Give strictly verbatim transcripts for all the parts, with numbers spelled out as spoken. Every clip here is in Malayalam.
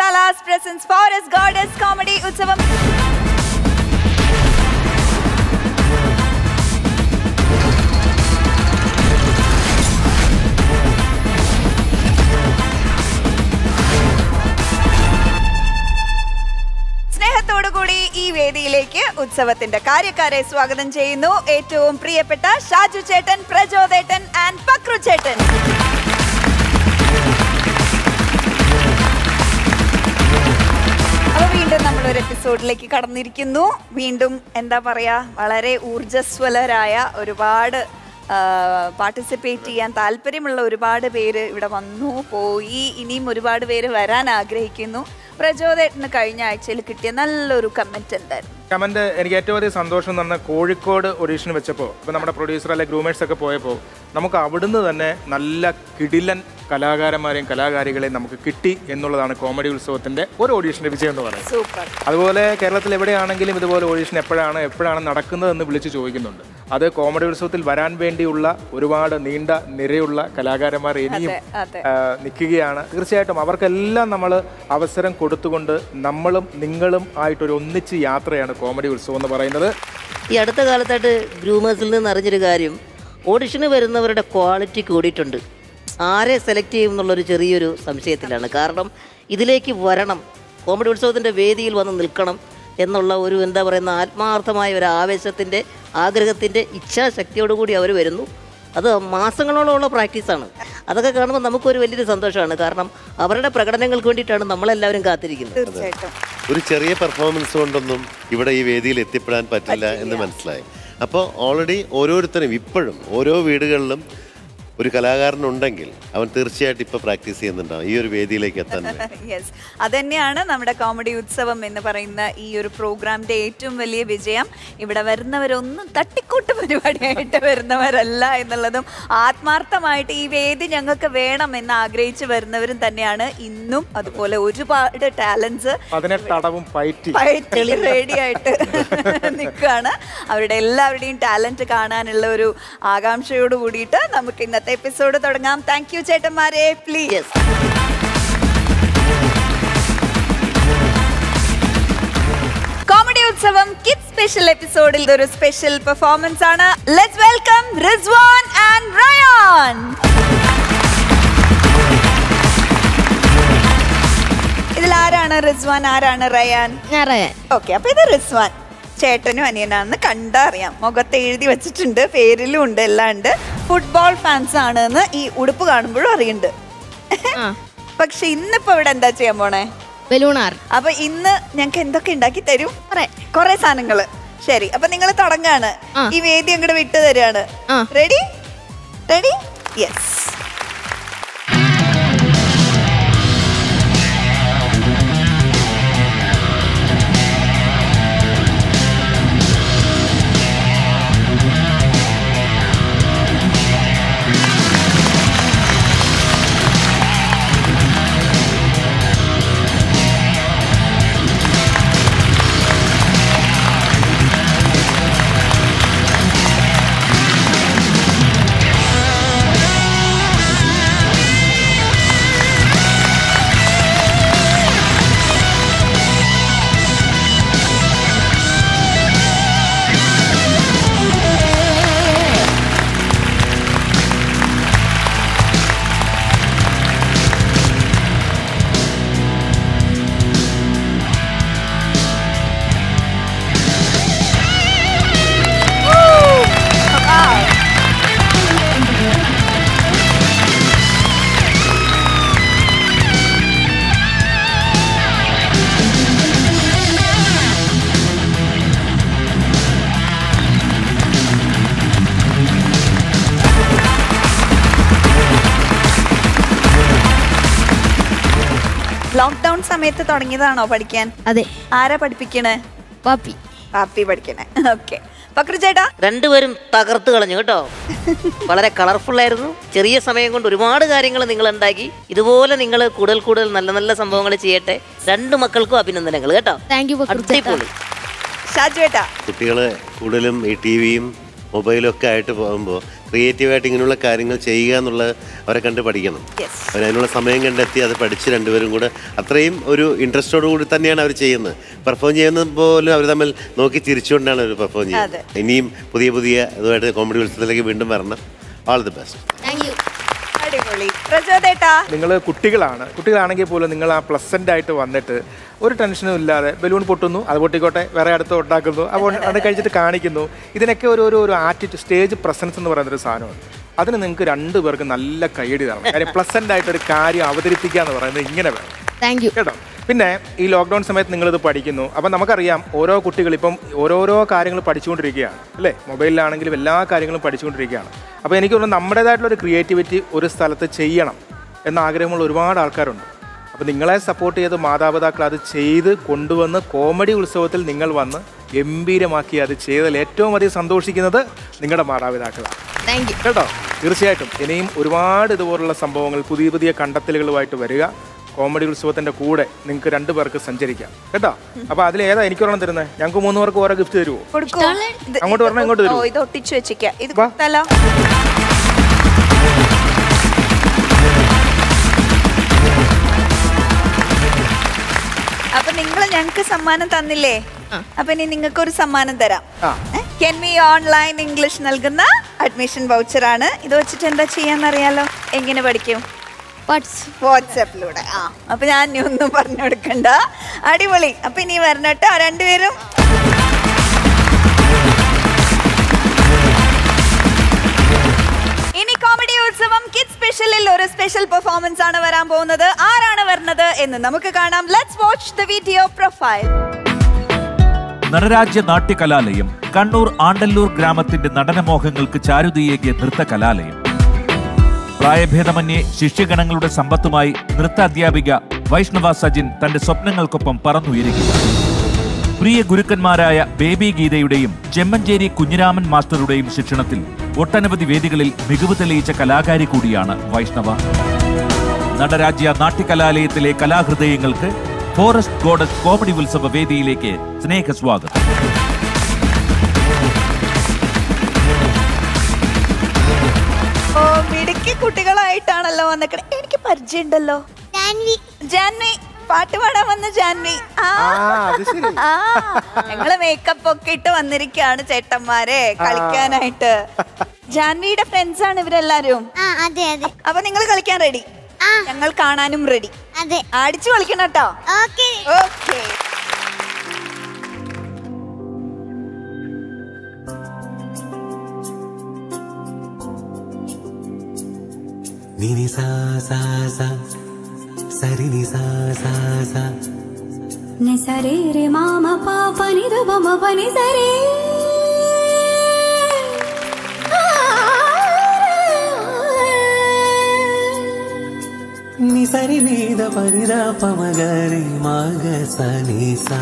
Masala's presents Forest Goddess Comedy Utsavam. സ്നേഹത്തോടുകൂടി ഈ വേദിയിലേക്ക് ഉത്സവത്തിന്റെ കാര്യക്കാരെ സ്വാഗതം ചെയ്യുന്നു. ഏറ്റവും പ്രിയപ്പെട്ട ഷാജു ചേട്ടൻ, പ്രചോദേട്ടൻ ആൻഡ് പക്രു ചേട്ടൻ. അപ്പോൾ വീണ്ടും നമ്മളൊരു എപ്പിസോഡിലേക്ക് കടന്നിരിക്കുന്നു. വീണ്ടും എന്താ പറയാ, വളരെ ഊർജ്ജസ്വലരായ ഒരുപാട് പാർട്ടിസിപ്പേറ്റ് ചെയ്യാൻ താല്പര്യമുള്ള ഒരുപാട് പേര് ഇവിടെ വന്നു പോയി. ഇനിയും ഒരുപാട് പേര് വരാൻ ആഗ്രഹിക്കുന്നു. പ്രചോദേട്ടന് കഴിഞ്ഞ ആഴ്ചയിൽ കിട്ടിയ നല്ലൊരു കമന്റ് എന്തായിരുന്നു? കമന്റ് എനിക്ക് ഏറ്റവും അധികം സന്തോഷം എന്ന് പറഞ്ഞാൽ കോഴിക്കോട് ഓഡീഷൻ വെച്ചപ്പോൾ ഇപ്പോൾ നമ്മുടെ പ്രൊഡ്യൂസർ അല്ലെ ഗ്രൂമേഴ്സ് ഒക്കെ പോയപ്പോൾ നമുക്ക് അവിടുന്ന് തന്നെ നല്ല കിടിലൻ കലാകാരന്മാരെയും കലാകാരികളെയും നമുക്ക് കിട്ടി എന്നുള്ളതാണ് കോമഡി ഉത്സവത്തിന്റെ ഒരു ഓഡീഷന്റെ വിജയം എന്ന് പറയുന്നത്. സൂപ്പർ. അതുപോലെ കേരളത്തിൽ എവിടെയാണെങ്കിലും ഇതുപോലെ ഓഡീഷൻ എപ്പോഴാണ് എപ്പോഴാണ് നടക്കുന്നതെന്ന് വിളിച്ച് ചോദിക്കുന്നുണ്ട്. അത് കോമഡി ഉത്സവത്തിൽ വരാൻ വേണ്ടിയുള്ള ഒരുപാട് നീണ്ട നിരയുള്ള കലാകാരന്മാർ ഇനിയും നിൽക്കുകയാണ്. തീർച്ചയായിട്ടും അവർക്കെല്ലാം നമ്മൾ അവസരം കൊടുത്തുകൊണ്ട് നമ്മളും നിങ്ങളും ആയിട്ടൊരു ഒന്നിച്ച് യാത്രയാണ് കോമഡി ഉത്സവം എന്ന് പറയുന്നത്. ഈ അടുത്ത കാലത്തായിട്ട് ഗ്രൂമേഴ്സിൽ നിന്ന് അറിഞ്ഞൊരു കാര്യം, ഓഡിഷന് വരുന്നവരുടെ ക്വാളിറ്റി കൂടിയിട്ടുണ്ട്. ആരെ സെലക്ട് ചെയ്യും എന്നുള്ളൊരു ചെറിയൊരു സംശയത്തിലാണ്. കാരണം ഇതിലേക്ക് വരണം, കോമഡി ഉത്സവത്തിൻ്റെ വേദിയിൽ വന്ന് നിൽക്കണം എന്നുള്ള ഒരു എന്താ പറയുന്ന ആത്മാർത്ഥമായ ഒരു ആവേശത്തിൻ്റെ, ആഗ്രഹത്തിൻ്റെ, ഇച്ഛാശക്തിയോടുകൂടി അവർ വരുന്നു. അത് മാസങ്ങളോളമുള്ള പ്രാക്ടീസാണ്. അതൊക്കെ കാണുമ്പോൾ നമുക്കൊരു വലിയൊരു സന്തോഷമാണ്. കാരണം അവരുടെ പ്രകടനങ്ങൾക്ക് വേണ്ടിയിട്ടാണ് നമ്മളെല്ലാവരും കാത്തിരിക്കുന്നത്. ഒരു ചെറിയ പെർഫോമൻസ് കൊണ്ടൊന്നും ഇവിടെ ഈ വേദിയിൽ എത്തിപ്പെടാൻ പറ്റില്ല എന്ന് മനസ്സിലായി. അപ്പോൾ ഓൾറെഡി ഓരോരുത്തരും ഇപ്പോഴും ഓരോ വീടുകളിലും ഒരു കലാകാരനുണ്ടെങ്കിൽ അവൻ തീർച്ചയായിട്ടും ഇപ്പൊ പ്രാക്ടീസ് ചെയ്യുന്നുണ്ടാവും ഈ ഒരു വേദിയിലേക്ക് എത്താൻ. യെസ്, അതന്നെയാണ് നമ്മുടെ കോമഡി ഉത്സവം എന്ന് പറയുന്ന ഈ ഒരു പ്രോഗ്രാമിന്റെ ഏറ്റവും വലിയ വിജയം. ഇവിടെ വരുന്നവരൊന്നും തട്ടിക്കൂട്ട് പരിപാടിയായിട്ട് വരുന്നവരല്ല എന്നുള്ളതും, ആത്മാർത്ഥമായിട്ട് ഈ വേദി ഞങ്ങൾക്ക് വേണം എന്ന് ആഗ്രഹിച്ച് വരുന്നവരും തന്നെയാണ് ഇന്നും. അതുപോലെ ഒരുപാട് ടാലൻസ് റെഡി ആയിട്ട് നിൽക്കുകയാണ്. അവരുടെ എല്ലാവരുടെയും ടാലന്റ് കാണാനുള്ള ഒരു ആകാംക്ഷയോട് കൂടിയിട്ട് നമുക്ക് ഇന്നത്തെ എപ്പിസോഡ് തുടങ്ങാം. താങ്ക് യു ചേട്ടന്മാരെ. Please. Comedy Utsavam kids special എപ്പിസോഡിൽ ഒരു സ്പെഷ്യൽ പെർഫോമൻസ് ആണ്. Let's welcome Rizwan and Rayan. ഇതിൽ ആരാണ് റിസ്വാൻ, ആരാണ് റയാൻ? ഓക്കെ, അപ്പൊ ഇത് റിസ്വാൻ ചേട്ടനും അനിയനാണെന്ന് കണ്ടറിയാം. മുഖത്ത് എഴുതി വെച്ചിട്ടുണ്ട്, പേരിലും ഉണ്ട്, എല്ലാം ഉണ്ട്. ഫുട്ബോൾ ഫാൻസ് ആണെന്ന് ഈ ഉടുപ്പ് കാണുമ്പോഴും അറിയുന്നുണ്ട്. പക്ഷെ ഇന്നിപ്പോ ഇവിടെ എന്താ ചെയ്യാൻ പോണേ? ബലൂണാർ. അപ്പൊ ഇന്ന് ഞങ്ങക്ക് എന്തൊക്കെ ഉണ്ടാക്കി തരും? കൊറേ സാധനങ്ങള്. ശരി, അപ്പൊ നിങ്ങൾ തുടങ്ങാണ്. ഈ വേദി അങ്ങോട്ട് വിട്ടു തരാണ്. റെഡി? റെഡി? യെസ്. ലോക്ക്ഡൌൺ സമയത്ത് തുടങ്ങിയതാണോ പഠിക്കാൻ? അതെ. ആരാ പഠിപ്പിക്കണേ? പാപ്പി. പാപ്പി പഠിക്കണേ. ഓക്കെ. പക്രു ചേട്ടാ? രണ്ടുപേരും തകർത്ത് കളഞ്ഞു കേട്ടോ. വളരെ കളർഫുൾ ആയിരുന്നു. ചെറിയ സമയം കൊണ്ട് ഒരുപാട് കാര്യങ്ങൾ നിങ്ങൾ ഉണ്ടാക്കി. ഇതുപോലെ നിങ്ങൾ കൂടുതൽ കൂടുതൽ നല്ല നല്ല സംഭവങ്ങൾ ചെയ്യട്ടെ. രണ്ടു മക്കൾക്കും അഭിനന്ദനങ്ങൾ കേട്ടോ. അടിപൊളി. ഷാജു ചേട്ടാ? കുട്ടികള് കൂടുതലും ഈ ടി വിയും മൊബൈലും ഒക്കെ ആയിട്ട് പോകുമ്പോൾ ക്രിയേറ്റീവായിട്ട് ഇങ്ങനെയുള്ള കാര്യങ്ങൾ ചെയ്യുക എന്നുള്ളത് അവരെ കണ്ട് പഠിക്കണം. അവരതിനുള്ള സമയം കണ്ടെത്തി അത് പഠിച്ച് രണ്ടുപേരും കൂടെ അത്രയും ഒരു ഇൻട്രസ്റ്റോടു കൂടി തന്നെയാണ് അവർ ചെയ്യുന്നത്. പെർഫോം ചെയ്യുന്നത് പോലും അവർ തമ്മിൽ നോക്കി ചിരിച്ചുകൊണ്ടാണ് അവർ പെർഫോം ചെയ്യുന്നത്. ഇനിയും പുതിയ പുതിയ ഇതുമായിട്ട് കോമഡി ഉത്സവത്തിലേക്ക് വീണ്ടും വരണം. All the best. നിങ്ങൾ കുട്ടികളാണ്, കുട്ടികളാണെങ്കിൽ പോലും നിങ്ങൾ ആ പ്ലസന്റ് ആയിട്ട് വന്നിട്ട് ഒരു ടെൻഷനും ഇല്ലാതെ ബലൂൺ പൊട്ടുന്നു, അത് പൊട്ടിക്കോട്ടെ, വേറെ അടുത്ത് ഉണ്ടാക്കുന്നു, അപ്പോൾ അത് കഴിച്ചിട്ട് കാണിക്കുന്നു. ഇതിനൊക്കെ ഒരു ഒരു ഒരു ആറ്റിറ്റ്യൂഡ്, സ്റ്റേജ് പ്രസൻസ് എന്ന് പറയുന്നൊരു സാധനമാണ്. അതിന് നിങ്ങൾക്ക് രണ്ടു പേർക്ക് നല്ല കൈയടി തരണം. കാര്യം പ്ലസന്റ് ആയിട്ടൊരു കാര്യം അവതരിപ്പിക്കുക എന്ന് പറയുന്നത് ഇങ്ങനെ വേണം. താങ്ക് യു കേട്ടോ. പിന്നെ ഈ ലോക്ക്ഡൗൺ സമയത്ത് നിങ്ങളിത് പഠിക്കുന്നു. അപ്പം നമുക്കറിയാം ഓരോ കുട്ടികൾ ഇപ്പം ഓരോരോ കാര്യങ്ങൾ പഠിച്ചുകൊണ്ടിരിക്കുകയാണ് അല്ലേ, മൊബൈലിലാണെങ്കിലും എല്ലാ കാര്യങ്ങളും പഠിച്ചുകൊണ്ടിരിക്കുകയാണ്. അപ്പോൾ എനിക്ക് തോന്നുന്നു നമ്മുടേതായിട്ടുള്ളൊരു ക്രിയേറ്റിവിറ്റി ഒരു സ്ഥലത്ത് ചെയ്യണം എന്ന ആഗ്രഹമുള്ള ഒരുപാട് ആൾക്കാരുണ്ട്. അപ്പോൾ നിങ്ങളെ സപ്പോർട്ട് ചെയ്ത് മാതാപിതാക്കൾ അത് ചെയ്ത് കൊണ്ടുവന്ന് കോമഡി ഉത്സവത്തിൽ നിങ്ങൾ വന്ന് ഗംഭീരമാക്കി അത് ചെയ്തതിൽ ഏറ്റവും അധികം സന്തോഷിക്കുന്നത് നിങ്ങളുടെ മാതാപിതാക്കളാണ്. താങ്ക് യു കേട്ടോ. തീർച്ചയായിട്ടും ഇനിയും ഒരുപാട് ഇതുപോലുള്ള സംഭവങ്ങൾ പുതിയ പുതിയ കണ്ടെത്തലുകളുമായിട്ട് വരിക. കോമഡി ഉത്സവത്തിന്റെ കൂടെ നിങ്ങൾക്ക് രണ്ടു പേർക്ക് സഞ്ചരിക്കാം കേട്ടോ. അപ്പൊ അതിൽ ഏതാ എനിക്ക് ഒരെണ്ണം തരുന്നത്? ഞങ്ങൾക്ക് മൂന്ന് പേർക്ക് ഓരോ ഗിഫ്റ്റ് തരുമോ? അങ്ങോട്ട് പറഞ്ഞാൽ ഇങ്ങോട്ട് തരുമോ? ഇത് ഒട്ടിച്ചു വെച്ചേക്കാം. ഇത് അപ്പൊ നിങ്ങൾ ഞങ്ങൾക്ക് സമ്മാനം തന്നില്ലേ, അപ്പൊ ഇനി നിങ്ങൾക്ക് ഒരു സമ്മാനം തരാം. കെൻമി ഓൺലൈൻ ഇംഗ്ലീഷ് നൽകുന്ന അഡ്മിഷൻ വൗച്ചർ ആണ്. ഇത് വെച്ചിട്ട് എന്താ ചെയ്യാന്നറിയാലോ? എങ്ങനെ പഠിക്കും? വാട്സാപ്പിലൂടെ. ആ അപ്പൊ ഞാൻ ഒന്നും പറഞ്ഞു കൊടുക്കണ്ട. അടിപൊളി. അപ്പൊ ഇനി വരണട്ടോ രണ്ടുപേരും. ഇനി കോമഡി ഉത്സവം കിഡ്സ് സ്പെഷ്യലിൽ ഒരു സ്പെഷ്യൽ പെർഫോമൻസ് ആണ് വരാൻ പോകുന്നത്. ആരാണ് വരുന്നത് എന്ന് നമുക്ക് കാണാം. Let's watch the video profile. Natarajya Natyakalalayam Kannur Andallur ഗ്രാമത്തിന്റെ നടനമോഹങ്ങൾക്ക് ചാരുതയേകിയ നൃത്ത കലാലയം. പ്രായഭേദമന്യേ ശിഷ്യഗണങ്ങളുടെ സമ്പത്തുമായി നൃത്ത അധ്യാപിക വൈഷ്ണവ സജിൻ തന്റെ സ്വപ്നങ്ങൾക്കൊപ്പം പറന്നുയരുകയാണ്. പ്രിയ ഗുരുക്കന്മാരായ ബേബി ഗീതയുടെയും ചെമ്മഞ്ചേരി കുഞ്ഞിരാമൻ മാസ്റ്ററുടെയും ശിക്ഷണത്തിൽ ഒട്ടനവധി വേദികളിൽ മികവ് തെളിയിച്ച കലാകാരി കൂടിയാണ് വൈഷ്ണവ. നടരാജ്യ നാട്യകലാലയത്തിലെ കലാഹൃദയങ്ങൾക്ക് ഫോറസ്റ്റ് ഗോഡസ് കോമഡി ഉത്സവ വേദിയിലേക്ക് സ്നേഹസ്വാഗതം. ഓ മിടുക്കി കുട്ടികളായിട്ടാണല്ലോ വന്നിട്ട്. എനിക്ക് പരിചയമുണ്ടല്ലോ. ജാൻവി പാട്ട് പാടാൻ വന്ന ജാൻവി. ആ ഞങ്ങള് മേക്കപ്പ് ഒക്കെ ഇട്ട് വന്നിരിക്കുകയാണ് ചേട്ടന്മാരെ കളിക്കാനായിട്ട്. ജാൻവിയുടെ ഫ്രണ്ട്സ് ആണ് ഇവരെല്ലാരും. അപ്പൊ നിങ്ങൾ കളിക്കാൻ റെഡി? ഞങ്ങൾ കാണാനും റെഡി. അടിച്ചു കളിക്കണം കേട്ടോ. Okay. Ni sa sa sa sari ni sa sa sa ni sare re mama pa pa ni da ba ma pa ni sare ni sari ni da pa ni da pa ma ga re ma ga sa ni sa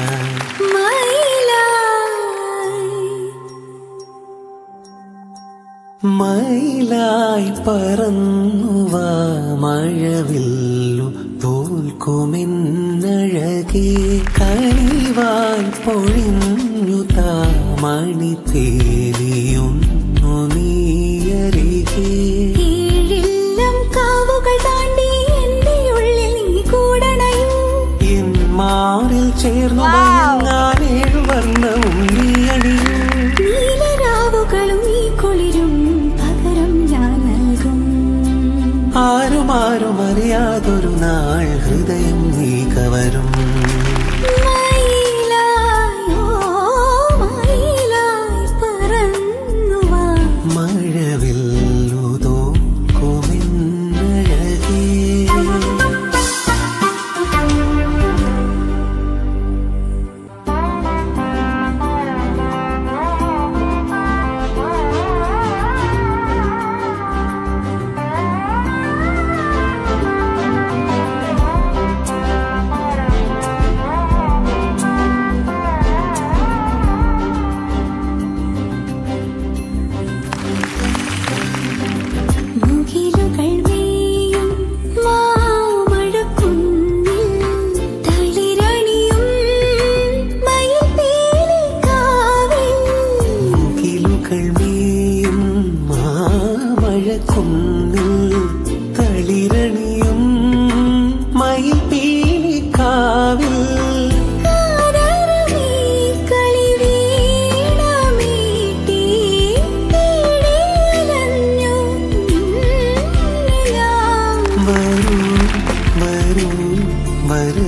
മയിലായി പറന്നുവാ മഴവില്ലു തോൽക്കുമെന്നഴകേ കനിവായി പൊഴിഞ്ഞു താമണി തേലിയൊന്നു നീയരികേ ഏഴില്ലം കാവുകൾ താണ്ടി എന്റെ ഉള്ളിൽ നീ കൂടണയോ എൻ മാറിൽ ചേർന്നു ഏഴു വർണ്ണവും നീ അണിയൂ നീലരാവുകളും നീ കുളിരും ആരുമാരും അറിയാതൊരു നാൾ ഹൃദയം നീ കവരും മഴവില്ലുതോ കുമിന്നഴകേ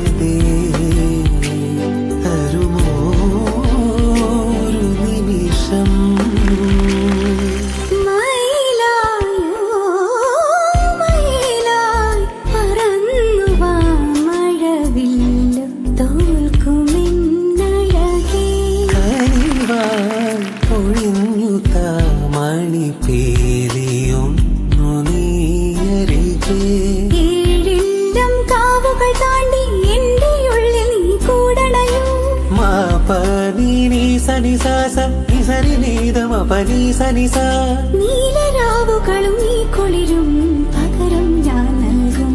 നീലരാവുകളും നീ കുളിരും പകരം ഞാൻ നൽകും.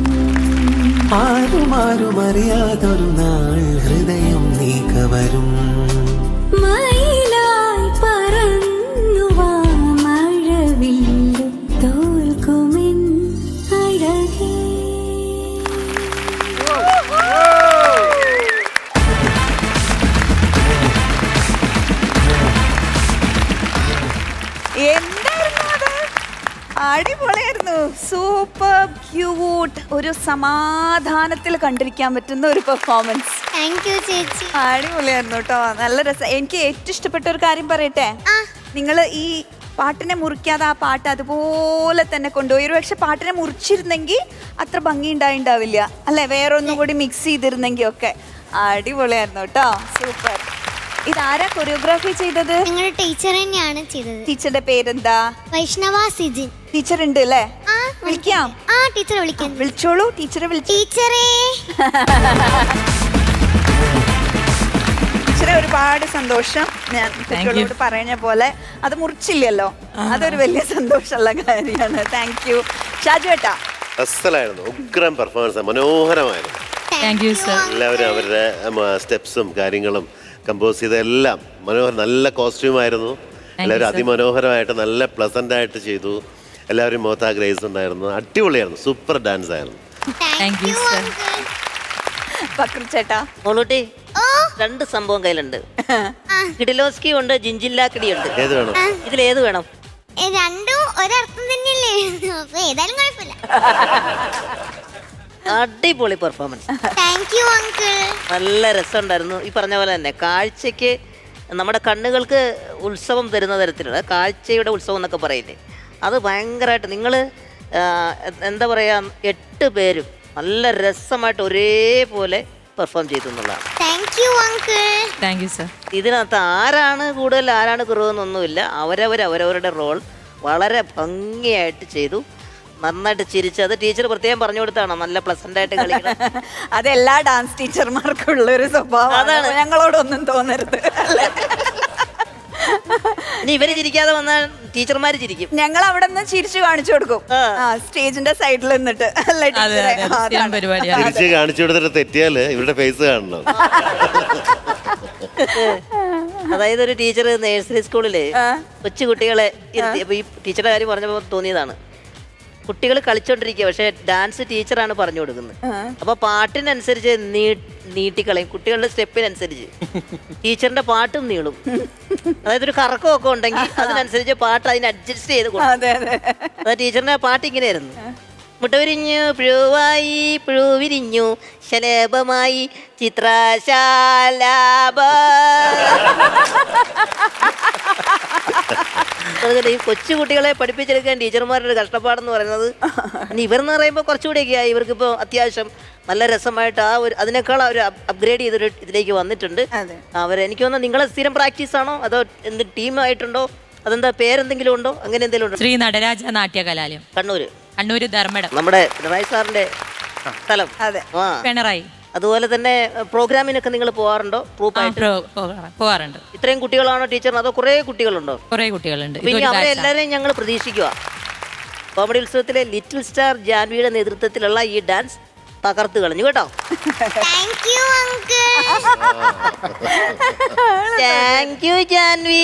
ആരുമാരുമറിയാതൊരു നാൾ ഹൃദയം നീ കവരും. മയിലായി പറന്നുവാ മഴവില്ലു തോൽക്കുമെൻ അഴകേ. എന്തായിരുന്നു അത്? അടിപൊളിയായിരുന്നു. Super cute. ഒരു സമാധാനത്തിൽ കണ്ടിരിക്കാൻ പറ്റുന്ന ഒരു പെർഫോമൻസ്. താങ്ക് യു ചേച്ചി. അടിപൊളിയായിരുന്നു കേട്ടോ. നല്ല രസം. എനിക്ക് ഏറ്റവും ഇഷ്ടപ്പെട്ട ഒരു കാര്യം പറയട്ടെ, നിങ്ങൾ ഈ പാട്ടിനെ മുറിക്കാതെ ആ പാട്ട് അതുപോലെ തന്നെ കൊണ്ടുപോയി. ഒരു പക്ഷെ പാട്ടിനെ മുറിച്ചിരുന്നെങ്കിൽ അത്ര ഭംഗി ഉണ്ടായിണ്ടാവില്ല അല്ലെ, വേറെ ഒന്നും കൂടി മിക്സ് ചെയ്തിരുന്നെങ്കിൽ ഒക്കെ. അടിപൊളിയായിരുന്നു കേട്ടോ. സൂപ്പർ. ഇതാരാ കൊറിയോഗ്രാഫി ചെയ്തത്? നിങ്ങളുടെ ടീച്ചർ തന്നെയാണ് ചെയ്തത്. ടീച്ചറുടെ പേരെന്താ? വൈഷ്ണവ സിജിൻ. ടീച്ചർ ഉണ്ട് അല്ലേ? വിളിക്കാം. ആ ടീച്ചറെ വിളിക്കാം. വിളിച്ചോളൂ ടീച്ചറെ. വിളിച്ചു ടീച്ചറേ. ടീച്ചറെ ഒരുപാട് സന്തോഷം. ഞാൻ കുട്ടികളോട് പറഞ്ഞ പോലെ അത് മുറിച്ചില്ലല്ലോ, അതൊരു വലിയ സന്തോഷമുള്ള കാര്യമാണ്. Thank you. ഷാജു ഏട്ടാ, അസലായിരുന്നു. ഉഗ്രം പെർഫോമൻസ്, മനോഹരമായിരുന്നു. എല്ലാവരും അവരുടെ സ്റ്റെപ്സും കാര്യങ്ങളും കമ്പോസ് ചെയ്തെല്ലാം മനോഹരം. നല്ല കോസ്റ്റ്യൂമായിരുന്നു. എല്ലാവരും അതിമനോഹരമായിട്ട് നല്ല പ്ലസന്റ് ആയിട്ട് ചെയ്തു. എല്ലാവരും മോത്ത ഗ്രേസ് ഉണ്ടായിരുന്നു. അടിപൊളിയായിരുന്നു. സൂപ്പർ ഡാൻസ് ആയിരുന്നു. ചേട്ടാ മോളൂട്ടി, രണ്ട് സംഭവം കയ്യിലുണ്ട്. കിഡിലോസ്കി ഉണ്ട്, ജിഞ്ചില്ലാക്കിടി ഉണ്ട്. ഏത് വേണം? ഇതിൽ ഏത് വേണം? രണ്ടും ഒരർത്ഥം തന്നെയല്ലേ, അപ്പൊ ഏതായാലും കുഴപ്പമില്ല. അടിപൊളി പെർഫോമൻസ്. Thank you uncle. നല്ല രസമുണ്ടായിരുന്നു. ഈ പറഞ്ഞ പോലെ തന്നെ കാഴ്ചക്ക് നമ്മുടെ കണ്ണുകൾക്ക് ഉത്സവം തരുന്ന തരത്തിലുള്ള കാഴ്ചയുടെ ഉത്സവം എന്നൊക്കെ പറയില്ലേ, അത് ഭയങ്കരമായിട്ട് നിങ്ങൾ എന്താ പറയുക, എട്ട് പേരും നല്ല രസമായിട്ട് ഒരേപോലെ പെർഫോം ചെയ്തു എന്നുള്ളതാണ്. ഇതിനകത്ത് ആരാണ് കൂടുതൽ ആരാണ് കുറവെന്നൊന്നുമില്ല. അവരവർ അവരവരുടെ റോൾ വളരെ ഭംഗിയായിട്ട് ചെയ്തു. നന്നായിട്ട് ചിരിച്ച്, അത് ടീച്ചർ പ്രത്യേകം പറഞ്ഞു കൊടുത്താണ് നല്ല പ്ലസന്റ് ആയിട്ട് കളിക്കണം. അതെല്ലാ ഡാൻസ് ടീച്ചർമാർക്കും ഉള്ള ഒരു സ്വഭാവം. അതാണ്, ഞങ്ങളോടൊന്നും തോന്നരുത്. ഇനി ഇവര് ചിരിക്കാതെ വന്നാൽ ടീച്ചർമാര് ചിരിക്കും. ഞങ്ങൾ അവിടെ നിന്ന് ചിരിച്ചു കാണിച്ചു കൊടുക്കും സ്റ്റേജിന്റെ സൈഡിൽ നിന്നിട്ട്. തിരിച്ച് കാണിച്ചു കൊടുത്തിട്ട് തെറ്റിയാല് ഇവരുടെ ഫേസ് കാണണം. അതായത് ഒരു ടീച്ചർ നേഴ്സറി സ്കൂളില് കൊച്ചു കുട്ടികളെ ഇരുത്തി, അപ്പൊ ഈ ടീച്ചറുടെ കാര്യം പറഞ്ഞപ്പോ തോന്നിയതാണ്. കുട്ടികൾ കളിച്ചോണ്ടിരിക്കുക, പക്ഷെ ഡാൻസ് ടീച്ചറാണ് പറഞ്ഞു കൊടുക്കുന്നത്. അപ്പൊ പാട്ടിനനുസരിച്ച് നീ നീട്ടിക്കളയും, കുട്ടികളുടെ സ്റ്റെപ്പിനനുസരിച്ച് ടീച്ചറിന്റെ പാട്ടും നീളും. അതായത് ഒരു കറക്കമൊക്കെ ഉണ്ടെങ്കിൽ അതിനനുസരിച്ച് പാട്ട് അതിന് അഡ്ജസ്റ്റ് ചെയ്ത് കൊടുക്കും. അതായത് ടീച്ചറിന്റെ പാട്ട് ഇങ്ങനെയായിരുന്നു: മുട്ടവിരിഞ്ഞു പുഴുവായി പുഴുവിരിഞ്ഞു ശലഭമായി ചിത്രശാലാഭ. ഈ കൊച്ചു കുട്ടികളെ പഠിപ്പിച്ചെടുക്കാൻ ടീച്ചർമാരുടെ കഷ്ടപ്പാടെന്ന് പറയുന്നത്, ഇനി ഇവരെന്ന് പറയുമ്പോൾ കുറച്ചുകൂടിയൊക്കെ ആയി. ഇവർക്കിപ്പോൾ അത്യാവശ്യം നല്ല രസമായിട്ട് ആ ഒരു അതിനേക്കാൾ അവർ അപ്ഗ്രേഡ് ചെയ്തൊരു ഇതിലേക്ക് വന്നിട്ടുണ്ട്. അവർ എനിക്ക് തോന്നുന്നു നിങ്ങളെ സ്ഥിരം പ്രാക്ടീസ് ആണോ അതോ എന്ത് ടീമായിട്ടുണ്ടോ, അതെന്താ പേരെന്തെങ്കിലും ഉണ്ടോ, അങ്ങനെ എന്തെങ്കിലും ഉണ്ടോ? ശ്രീ നടരാജ നാട്യ കലാലയം, കണ്ണൂര്. കണ്ണൂര് ധർമ്മടം, നമ്മുടെ പിണറായി സാറിന്റെ സ്ഥലം. പിണറായി. അതുപോലെ തന്നെ പ്രോഗ്രാമിനൊക്കെ നിങ്ങൾ പോകാറുണ്ടോ? പോകാറുണ്ട്. ഇത്രയും കുട്ടികളാണോ ടീച്ചറിന്, അതോ കുറെ കുട്ടികളുണ്ടോ? കുറെ കുട്ടികളുണ്ട്. പിന്നെ അവരെ എല്ലാവരെയും ഞങ്ങൾ പ്രതീക്ഷിക്കുക. കോമഡി ഉത്സവത്തിലെ ലിറ്റിൽ സ്റ്റാർ ജാൻവിയുടെ നേതൃത്വത്തിലുള്ള ഈ ഡാൻസ് തകർത്ത് കളഞ്ഞു കേട്ടോ. Thank you Janvi.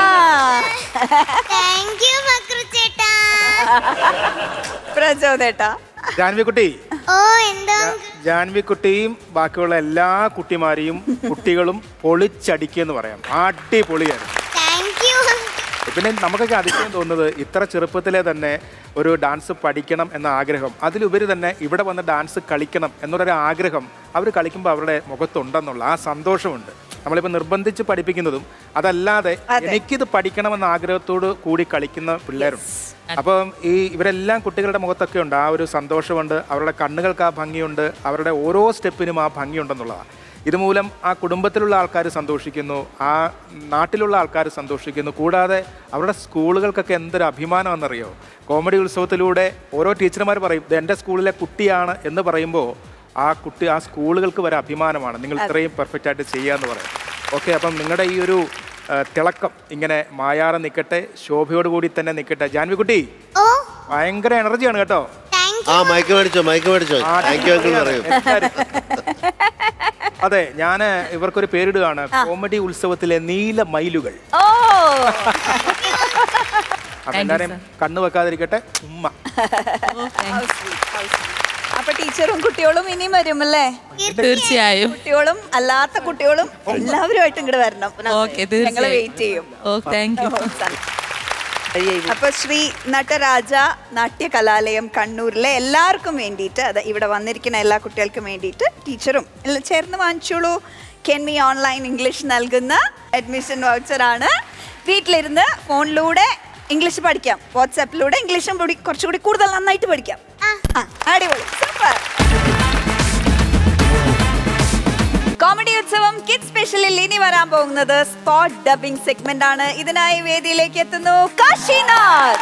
പ്രചോദേട്ടാ. ജാൻവിക്കുട്ടി, ഓ എന്താ ജാൻവിക്കുട്ടിയും ബാക്കിയുള്ള എല്ലാ കുട്ടിമാരെയും കുട്ടികളും പൊളിച്ചടിക്കെന്ന് പറയാം. അടിപൊളിയായിരുന്നു. പിന്നെ നമുക്കൊക്കെ അതിശയം തോന്നുന്നത് ഇത്ര ചെറുപ്പത്തിലെ തന്നെ ഒരു ഡാൻസ് പഠിക്കണം എന്ന ആഗ്രഹം, അതിലുപരി തന്നെ ഇവിടെ വന്ന് ഡാൻസ് കളിക്കണം എന്നുള്ളൊരു ആഗ്രഹം അവർ കളിക്കുമ്പോൾ അവരുടെ മുഖത്തുണ്ടെന്നുള്ള ആ സന്തോഷമുണ്ട്. നമ്മളിപ്പോൾ നിർബന്ധിച്ച് പഠിപ്പിക്കുന്നതും അതല്ലാതെ എനിക്കിത് പഠിക്കണമെന്ന ആഗ്രഹത്തോട് കൂടി കളിക്കുന്ന പിള്ളേരുണ്ട്. അപ്പം ഈ ഇവരെല്ലാം കുട്ടികളുടെ മുഖത്തൊക്കെ ഉണ്ട് ആ ഒരു സന്തോഷമുണ്ട്, അവരുടെ കണ്ണുകൾക്ക് ആ ഭംഗിയുണ്ട്, അവരുടെ ഓരോ സ്റ്റെപ്പിനും ആ ഭംഗിയുണ്ടെന്നുള്ളതാണ്. ഇതുമൂലം ആ കുടുംബത്തിലുള്ള ആൾക്കാർ സന്തോഷിക്കുന്നു, ആ നാട്ടിലുള്ള ആൾക്കാർ സന്തോഷിക്കുന്നു. കൂടാതെ അവരുടെ സ്കൂളുകൾക്കൊക്കെ എന്തൊരു അഭിമാനമാണെന്നറിയോ. കോമഡി ഉത്സവത്തിലൂടെ ഓരോ ടീച്ചർമാർ പറയും ഇത് എൻ്റെ സ്കൂളിലെ കുട്ടിയാണ് എന്ന് പറയുമ്പോൾ ആ കുട്ടി ആ സ്കൂളുകൾക്ക് വരെ അഭിമാനമാണ്, നിങ്ങൾ ഇത്രയും പെർഫെക്റ്റ് ആയിട്ട് ചെയ്യാന്ന് പറയാം. ഓക്കെ, അപ്പം നിങ്ങളുടെ ഈ ഒരു തിളക്കം ഇങ്ങനെ മായാറെ നിൽക്കട്ടെ, ശോഭയോട് കൂടി തന്നെ നിൽക്കട്ടെ. ജാൻവിക്കുട്ടി ഭയങ്കര എനർജിയാണ് കേട്ടോ. ആ മൈക്ക് മേടിച്ചോ മൈക്ക് മേടിച്ചോ താങ്ക് യു അങ്കിൾ പറയൂ. അതെ, ഞാൻ ഇവർക്കൊരു പേരിടുകയാണ്, കോമഡി ഉത്സവത്തിലെ നീല മയിലുകൾ. അപ്പൊ എല്ലാരെയും കണ്ണു വെക്കാതിരിക്കട്ടെ. ഉമ്മ. അപ്പൊ ടീച്ചറും കുട്ടികളും ഇനിയും വരും അല്ലേ? തീർച്ചയായും. കുട്ടികളും അല്ലാത്ത കുട്ടികളും എല്ലാവരുമായിട്ട് ഇങ്ങോട്ട് വരണം. ഞങ്ങൾ വെയിറ്റ് ചെയ്യും. അപ്പൊ ശ്രീ നടരാജ നാട്യ കലാലയം കണ്ണൂരിലെ എല്ലാവർക്കും വേണ്ടിയിട്ട്, അത് ഇവിടെ വന്നിരിക്കുന്ന എല്ലാ കുട്ടികൾക്കും വേണ്ടിയിട്ട് ടീച്ചറും എല്ലാം ചേർന്ന് വാങ്ങിച്ചോളൂ. കെൻമി ഓൺലൈൻ ഇംഗ്ലീഷ് നൽകുന്ന അഡ്മിഷൻ വൗച്ചറാണ്. വീട്ടിലിരുന്ന് ഫോണിലൂടെ ഇംഗ്ലീഷ് പഠിക്കാം, വാട്സാപ്പിലൂടെ ഇംഗ്ലീഷും കുറച്ചുകൂടി കൂടുതൽ നന്നായിട്ട് പഠിക്കാം. അടിപൊളി, സൂപ്പർ. കോമഡി ഉത്സവം കിഡ് സ്പെഷ്യലിൽ ഇനി വരാൻ പോകുന്നത് സ്പോട്ട് ഡബിംഗ് സെഗ്മെന്റ് ആണ്. ഇതിനായി വേദിയിലേക്ക് എത്തുന്നു കാശിനാഥ്.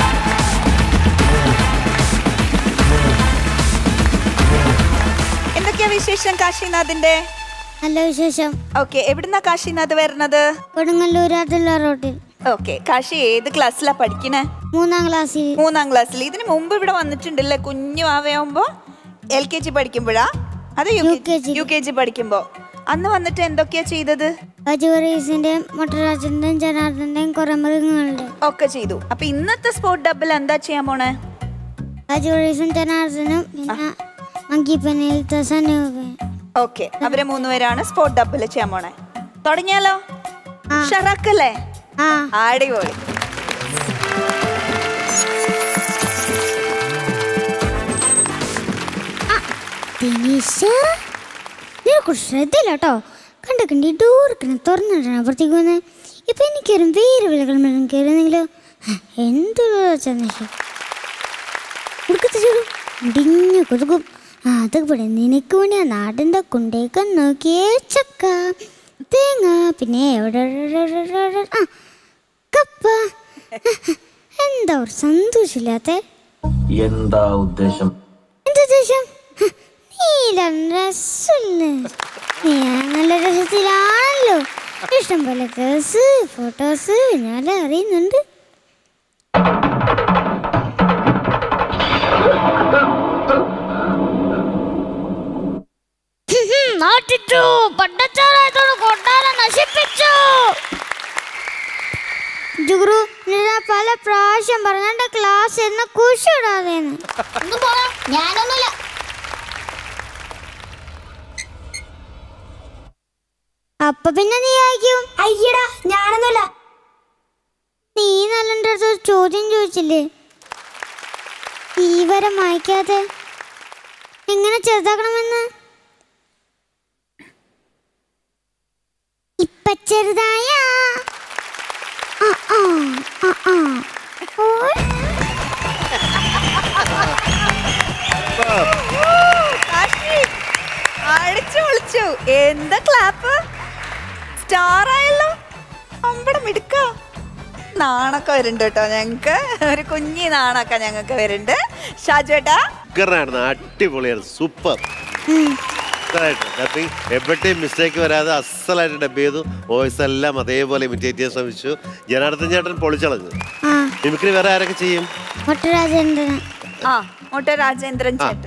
എന്തൊക്കെയാ വിശേഷം കാശിനാഥിന്റെ? നല്ല വിശേഷം. ഓക്കെ, എവിടുന്നാ കാശിനാഥ് വരുന്നത്? കൊടുങ്ങല്ലൂർ റോഡിൽ. ഓക്കെ, കാശി ഏത് ക്ലാസ്സിലാ പഠിക്കണേ? മൂന്നാം ക്ലാസ്സിൽ. മൂന്നാം ക്ലാസ്സിൽ. ഇതിന് മുമ്പ് ഇവിടെ വന്നിട്ടുണ്ടല്ലേ കുഞ്ഞു ആവയാവുമ്പോ? എൽ കെ ജി പഠിക്കുമ്പോഴാ അത് യു കെ ജി പഠിക്കുമ്പോ? അന്ന് വന്നിട്ട് എന്തൊക്കെയാ ചെയ്തത്? മൊട്ടരാജന്റെയും ജനാർദ്ദന്റെയും കുറെ മൃഗങ്ങളുടെ ഒക്കെ ചെയ്തു. അപ്പൊ ഇന്നത്തെ സ്പോട്ട് ഡബിൽ എന്താ ചെയ്യാൻ പോണേ? ജനാർദ്ദനും ഓക്കെ, അവരെ മൂന്നുപേരാണ് സ്പോട്ട് ഡബിൽ ചെയ്യാൻ പോണേ. തുടങ്ങിയാലോ? ഷറാക്കല്ലേ? അടിപൊളി. ശ്രദ്ധയില്ല കേട്ടോ. കണ്ട കണ്ടി ഡോർക്കിനെ തുറന്നിട്ടാണ് അപ്പുറത്തേക്ക് വന്നത്. ഇപ്പൊ എനിക്കൊരു വേറെ വിലകൾ മേലും കയറുന്നെങ്കിലോ എന്തൊരു മുടിഞ്ഞു കൊതുകും. അതുപോലെ നിനക്ക് വേണ്ടി ആ നാടിന്റെ കുണ്ടേക്ക് നോക്കിയേ ചക്ക തേങ്ങ പിന്നെ എവിടെ ആ കപ്പ. എന്താ ഒരു സന്തോഷമില്ലാത്ത? എന്താ ഉദ്ദേശം? എന്തുദ്ദേശം? നീല രസല്ലേ? നീ നല്ല രസത്തിലാണല്ലോ. ഇഷ്ടം പോലെ കേസ് ഫോട്ടോസ് ഞാൻ അറിയുന്നുണ്ട്. നാട്ടിട്ടു പണ്ടച്ചാറായത്തോട് കൊട്ടാരം നശിപ്പിച്ചു. ജുഗുറു പല പ്രാവശ്യം പറഞ്ഞ ക്ലാസ് എന്ന് കുശിടാതെന്ന്. ഞാനൊന്നുമില്ല. അപ്പൊ പിന്നെ നീ ആയിരിക്കും. അയ്യടാ ഞാനൊന്നുമില്ല. നീ നല്ല അടുത്ത് ചോദ്യം ചോദിച്ചില്ലേ? ഈ വരെ മായ്ക്കാതെ എങ്ങനെ ചെറുതാക്കണമെന്ന്? ഇപ്പൊ ചെറുതായ അടിച്ചു പൊളിച്ചു. എന്താ ക്ലാപ്പ്! സ്റ്റാർ ആയല്ലോ. അമ്പടം എടുക്ക. നാണൊക്കെ വരുന്നുണ്ട് കേട്ടോ ഞങ്ങക്ക്. ഒരു കുഞ്ഞി നാണൊക്കെ ഞങ്ങക്ക് വരുന്നുണ്ട്. ഷാജുവേട്ടാ അടിപൊളിയാണ്, സൂപ്പർ. എവിടെയും മിസ്റ്റേക്ക് വരാതെ അസലായിട്ട് ഡബ് ചെയ്തു. വോയിസ് എല്ലാം അതേപോലെ ഇമിറ്റേറ്റ് ചെയ്യാൻ ശ്രമിച്ചു. ജനാർദ്ദൻ ചേട്ടൻ പൊളിച്ചളഞ്ഞു. മിമിക്രി വേറെ ആരൊക്കെ ചെയ്യും? രാജേന്ദ്രൻ ചേട്ടൻ.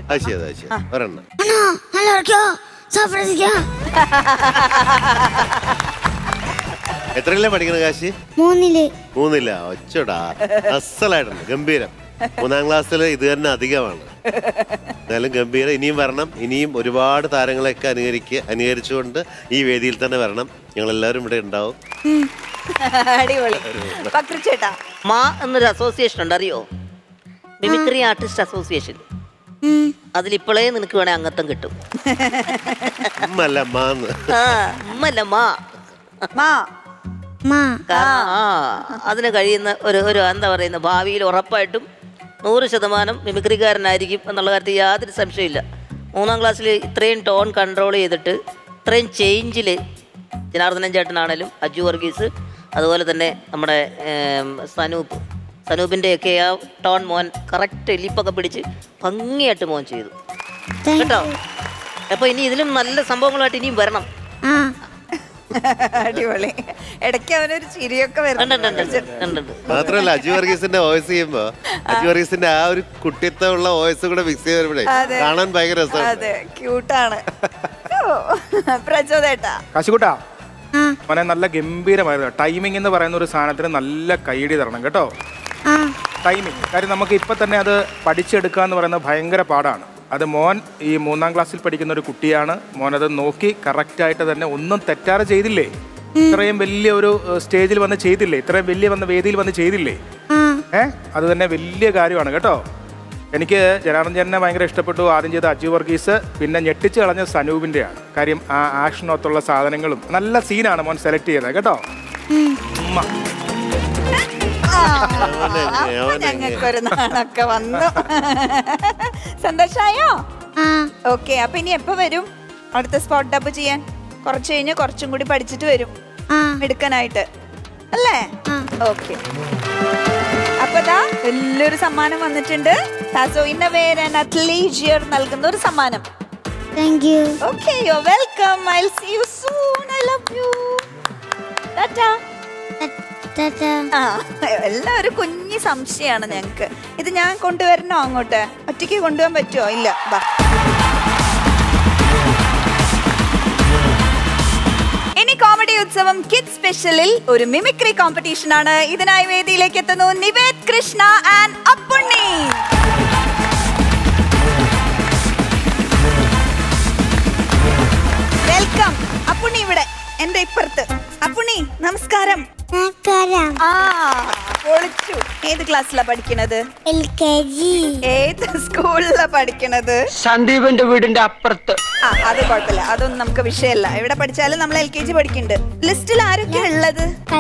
എത്രയിലാ പഠിക്കണ കാശി? മൂന്നില്. മൂന്നില്ല. ഒച്ചടാ, അസലായിട്ടുണ്ട്, ഗംഭീരം. മൂന്നാം ക്ലാസ്സിൽ ഇത് തന്നെ അധികമാണ്. എന്നാലും ഗംഭീരം. ഇനിയും വരണം. ഇനിയും ഒരുപാട് താരങ്ങളെയൊക്കെ അനുകരിക്കുക അനുകരിച്ചുകൊണ്ട് ഈ വേദിയിൽ തന്നെ വരണം. ഞങ്ങൾ എല്ലാവരും ഇവിടെ ഉണ്ടാവും. മാ എന്നൊരു അസോസിയേഷൻ ഉണ്ട്, അറിയോ? Mimicry artist association. അതിലിപ്പോഴേ നിനക്ക് വേണേ അംഗത്വം കിട്ടും. ആ അതിന് കഴിയുന്ന ഒരു ഒരു എന്താ പറയുന്ന ഭാവിയിൽ ഉറപ്പായിട്ടും നൂറ് ശതമാനം മിമിക്രിക്കാരനായിരിക്കും എന്നുള്ള കാര്യത്തിൽ യാതൊരു സംശയമില്ല. മൂന്നാം ക്ലാസ്സിൽ ഇത്രയും ടോൺ കൺട്രോൾ ചെയ്തിട്ട് ഇത്രയും ചേഞ്ചിൽ ജനാർദ്ദനൻ ചേട്ടനാണേലും അജു വർഗീസ് അതുപോലെ തന്നെ നമ്മുടെ സനൂപ് സനൂപിൻ്റെയൊക്കെ ആ ടോൺ മോൻ കറക്റ്റ് ലിപ്പൊക്കെ പിടിച്ച് ഭംഗിയായിട്ട് മോൻ ചെയ്തു കേട്ടോ. അപ്പോൾ ഇനി ഇതിലും നല്ല സംഭവങ്ങളായിട്ട് ഇനിയും വരണം. അടിപൊളി. ഇടയ്ക്ക് അവനൊരു ചിരിയൊക്കെ മാത്രമല്ല അജു വർഗീസിന്റെ വോയിസ് ചെയ്യുമ്പോ അജു വർഗീസിന്റെ ആ ഒരു കുട്ടിത്വമുള്ള വോയിസ് കൂടെ മിക്സ് ചെയ്തപ്പോഴേ കാണാൻ ഭയങ്കര രസമാണ്. അതെ, ക്യൂട്ടാണ്. പ്രചോദേട്ടാ കാശിക്കുട്ടാ മോനെ നല്ല ഗംഭീരമായിരുന്നു. ടൈമിംഗ് എന്ന് പറയുന്ന ഒരു സാധനത്തിന് നല്ല കൈയടി തരണം കേട്ടോ. ടൈമിംഗ് കാര്യം നമുക്ക് ഇപ്പൊ തന്നെ അത് പഠിച്ചെടുക്കുക എന്ന് പറയുന്നത് ഭയങ്കര പാടാണ്. അത് മോൻ ഈ മൂന്നാം ക്ലാസ്സിൽ പഠിക്കുന്ന ഒരു കുട്ടിയാണ്. മോനത് നോക്കി കറക്റ്റായിട്ട് തന്നെ ഒന്നും തെറ്റാതെ ചെയ്തില്ലേ? ഇത്രയും വലിയ ഒരു സ്റ്റേജിൽ വന്ന് ചെയ്തില്ലേ? ഇത്രയും വലിയ വന്ന വേദിയിൽ വന്ന് ചെയ്തില്ലേ? ഏഹ് അത് തന്നെ വലിയ കാര്യമാണ് കേട്ടോ. എനിക്ക് ജനാർദ്ദൻ ചേട്ടനെ ഭയങ്കര ഇഷ്ടപ്പെട്ടു. ആദ്യം ചെയ്ത അജു വർഗീസ്, പിന്നെ ഞെട്ടിച്ച് കളഞ്ഞ സനൂപിൻ്റെയാണ്. കാര്യം ആ ആക്ഷനൊത്തുള്ള സാധനങ്ങളും നല്ല സീനാണ് മോൻ സെലക്ട് ചെയ്തത് കേട്ടോ. ഞങ്ങൾക്കൊരു നാണൊക്കെ വന്നു. സന്തോഷായോ? ഓക്കെ, അപ്പൊ ഇനി എപ്പോ വരും അടുത്ത സ്പോട്ട് ഡബ് ചെയ്യാൻ? കുറച്ച് കഴിഞ്ഞ് കുറച്ചും കൂടി പഠിച്ചിട്ട് വരും എടുക്കാനായിട്ട് അല്ലേ? ഓക്കെ, അപ്പൊ ദാ വലിയൊരു സമ്മാനം വന്നിട്ടുണ്ട്. സാസോ ഇന്നവേർ ആൻഡ് അത്ലീജിയർ നൽകുന്ന ഒരു സമ്മാനം. Thank you. Okay, you are welcome. I will see you soon. I love you. ടാറ്റാ. ആ എല്ലാം ഒരു കുഞ്ഞി സംശയമാണ് ഞങ്ങക്ക്. ഇത് ഞാൻ കൊണ്ടുവരണോ അങ്ങോട്ട്? ഒറ്റയ്ക്ക് കൊണ്ടുപോകാൻ പറ്റുമോ? ഇല്ല, ബാ. ഇനി കോമഡി ഉത്സവം കിഡ് സ്പെഷ്യലിൽ ഒരു മിമിക്രി കോമ്പറ്റീഷൻ ആണ്. ഇതിനായി വേദിയിലേക്ക് എത്തുന്നു നിവേദ് കൃഷ്ണ ആൻഡ് അപ്പുണ്ണി. വെൽക്കം. അപ്പുണ്ണി ഇവിടെ എന്റെ ഇപ്പുറത്ത്. അപ്പുണ്ണി നമസ്കാരം. ആ പൊളിച്ചു. ഏത് ക്ലാസ്സിലാ പഠിക്കണത്? L K G. ഏത് സ്കൂളിലാ പഠിക്കണത്? സന്ദീപിന്റെ വീടിന്റെ അപ്പുറത്ത്. ആ അത് കുഴപ്പമില്ല, അതൊന്നും നമുക്ക് വിഷയമല്ല. എവിടെ പഠിച്ചാലും നമ്മൾ എൽ കെ ജി പഠിക്കുന്നുണ്ട്. ലിസ്റ്റിൽ ആരൊക്കെ ഉള്ളത്?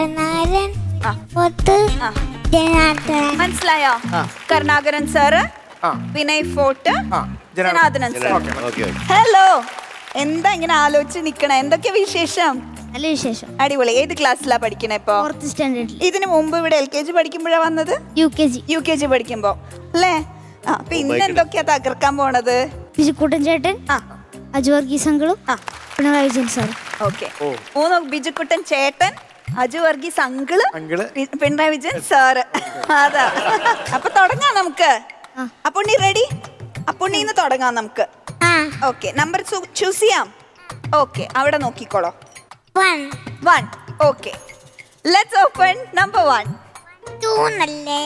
മനസ്സിലായോ? Karunakaran sir, Vinay Forrt, Janardhanan sir. Hello, എന്താ ഇങ്ങനെ ആലോചിച്ച് നിക്കണേ? എന്തൊക്കെ വിശേഷം? നല്ല വിശേഷം. അടിപൊളി. ഏത് ക്ലാസ്സിലാ പഠിക്കണേ ഇപ്പൊ? ഫോർത്ത് സ്റ്റാൻഡേർഡിൽ. ഇതിന് മുമ്പ് ഇവിടെ എൽ കെ ജി പഠിക്കുമ്പോഴാ വന്നത്? U K G. U K G പഠിക്കുമ്പോ അല്ലേ? ആ, അപ്പൊ ഇന്ന് എന്തൊക്കെയാ തകർക്കാൻ പോണത്? ബിജുക്കുട്ടൻ ചേട്ടൻ, അജു വർഗീസ് അങ്കിളും പിണറായി വിജയൻ സാർ. ഓക്കെ, മൂന്ന് ബിജുക്കുട്ടൻ ചേട്ടൻ, അജു വർഗീസ് അങ്കിള്, പിണറായി വിജയൻ സാറ്. അതാ. അപ്പൊ തുടങ്ങാം നമുക്ക്. അപ്പുണ്ണി റെഡി? അപ്പുണ്ണിന്ന് തുടങ്ങാം നമുക്ക്. ഓക്കെ, നമ്പർ ചൂസ് ചെയ്യാം. ഓക്കെ, അവിടെ നോക്കിക്കോളോ. One. One. Okay. Let's open number one. Two nalle.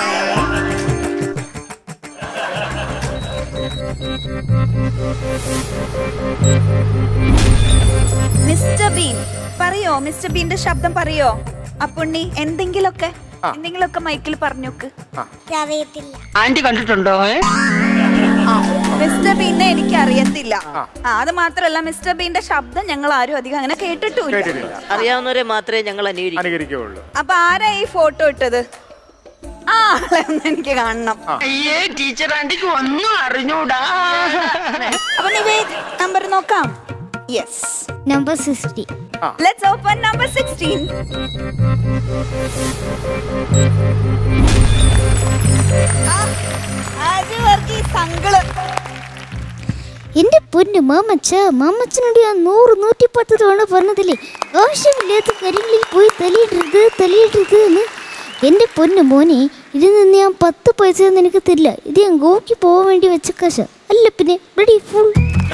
Mister Bean പറയോ? മിസ്റ്റർ ബീന്റെ ശബ്ദം പറയോ അപ്പുണ്ണി? എന്തെങ്കിലൊക്കെ എന്തെങ്കിലൊക്കെ മൈക്കിൽ പറഞ്ഞോക്ക്. ആന്റി കണ്ടിട്ടുണ്ടോ? മിസ്റ്റർ ബീനെ എനിക്ക് അറിയത്തില്ല. അത് മാത്രല്ല മിസ്റ്റർ ബീന്റെ ശബ്ദം ഞങ്ങൾ ആരും അധികം അങ്ങനെ കേട്ടിട്ടില്ല. അറിയാവുന്നവരെ മാത്രമേ ഞങ്ങൾ അനുകരിക്കുള്ളൂ. അപ്പൊ ആരാ ഈ ഫോട്ടോ ഇട്ടത്? ആ എനിക്ക് കാണണം. അയ്യേ ടീച്ചർ ആന്റിക്ക് ഒന്നും അറിഞ്ഞൂടാ. അപ്പൊ നിവേദ് നമ്പർ നോക്കാം. Yes, number sixteen. Let's open number sixteen. എന്റെ പൊന്നു മാമച്ച, മാമച്ചനോട് ഞാൻ നൂറ് നൂറ്റി പത്ത് തവണ പറഞ്ഞതില്ലേ ആവശ്യമില്ലാത്ത കാര്യങ്ങളിൽ പോയി തലയിടരുത് തലയിടരുത് എന്ന്. എന്റെ പൊന്നു മോനെ, ഇതിൽ നിന്ന് ഞാൻ പത്ത് പൈസ നിനക്ക് തരില്ല. ഇത് ഞാൻ ഗോക്ക് പോവാൻ വേണ്ടി വെച്ച കാശ അല്ല. പിന്നെ ബ്ലഡി ഫുൾ.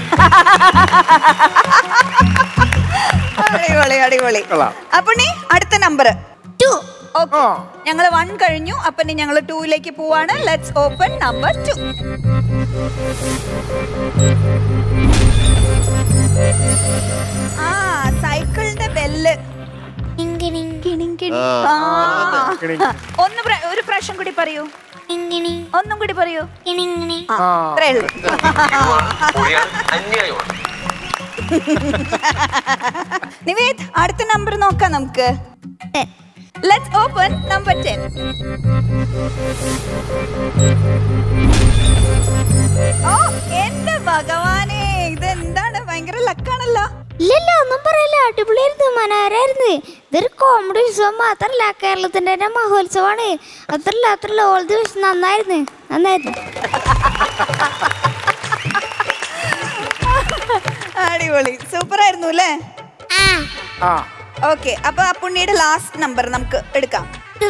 അടിപൊളി അടിപൊളി. അപ്പൊ നീ അടുത്ത നമ്പർ ടു. ഓക്കെ, ഞങ്ങൾ വൺ കഴിഞ്ഞു. അപ്പൊ നീ ഞങ്ങൾ ടൂയിലേക്ക് പോവാണ്. Let's open number two. ആ സൈക്കിളിന്റെ ബെല്ല്. ഒന്ന് ഒരു പ്രാവശ്യം കൂടി പറയൂ. ഒന്നും കൂടി പറയൂ. അത്രേ ഉള്ളൂ. നിവേദ്, അടുത്ത നമ്പർ നോക്കാം നമുക്ക്. Let's open number ten. ഓ എന്റെ ഭഗവാനെ, ഇതെന്താണ്? ഭയങ്കര ലക്കാണല്ലോ. ഇല്ലല്ലോ, ഒന്നും പറയല്ല. അടിപൊളിയായിരുന്നു, മനോഹരായിരുന്നു. ഇതൊരു കോമഡി ഉത്സവം മാത്രല്ല, കേരളത്തിന്റെ തന്നെ മഹോത്സവമാണ്. അത്രല്ല അത്രല്ല ഓൾ ദിവസം നന്നായിരുന്നു, നന്നായിരുന്നു. അടിപൊളി, സൂപ്പർ ആയിരുന്നു അല്ലേ? ഓക്കെ, അപ്പൊ ആ പുണ്ണിയുടെ ലാസ്റ്റ് നമ്പർ നമുക്ക് എടുക്കാം.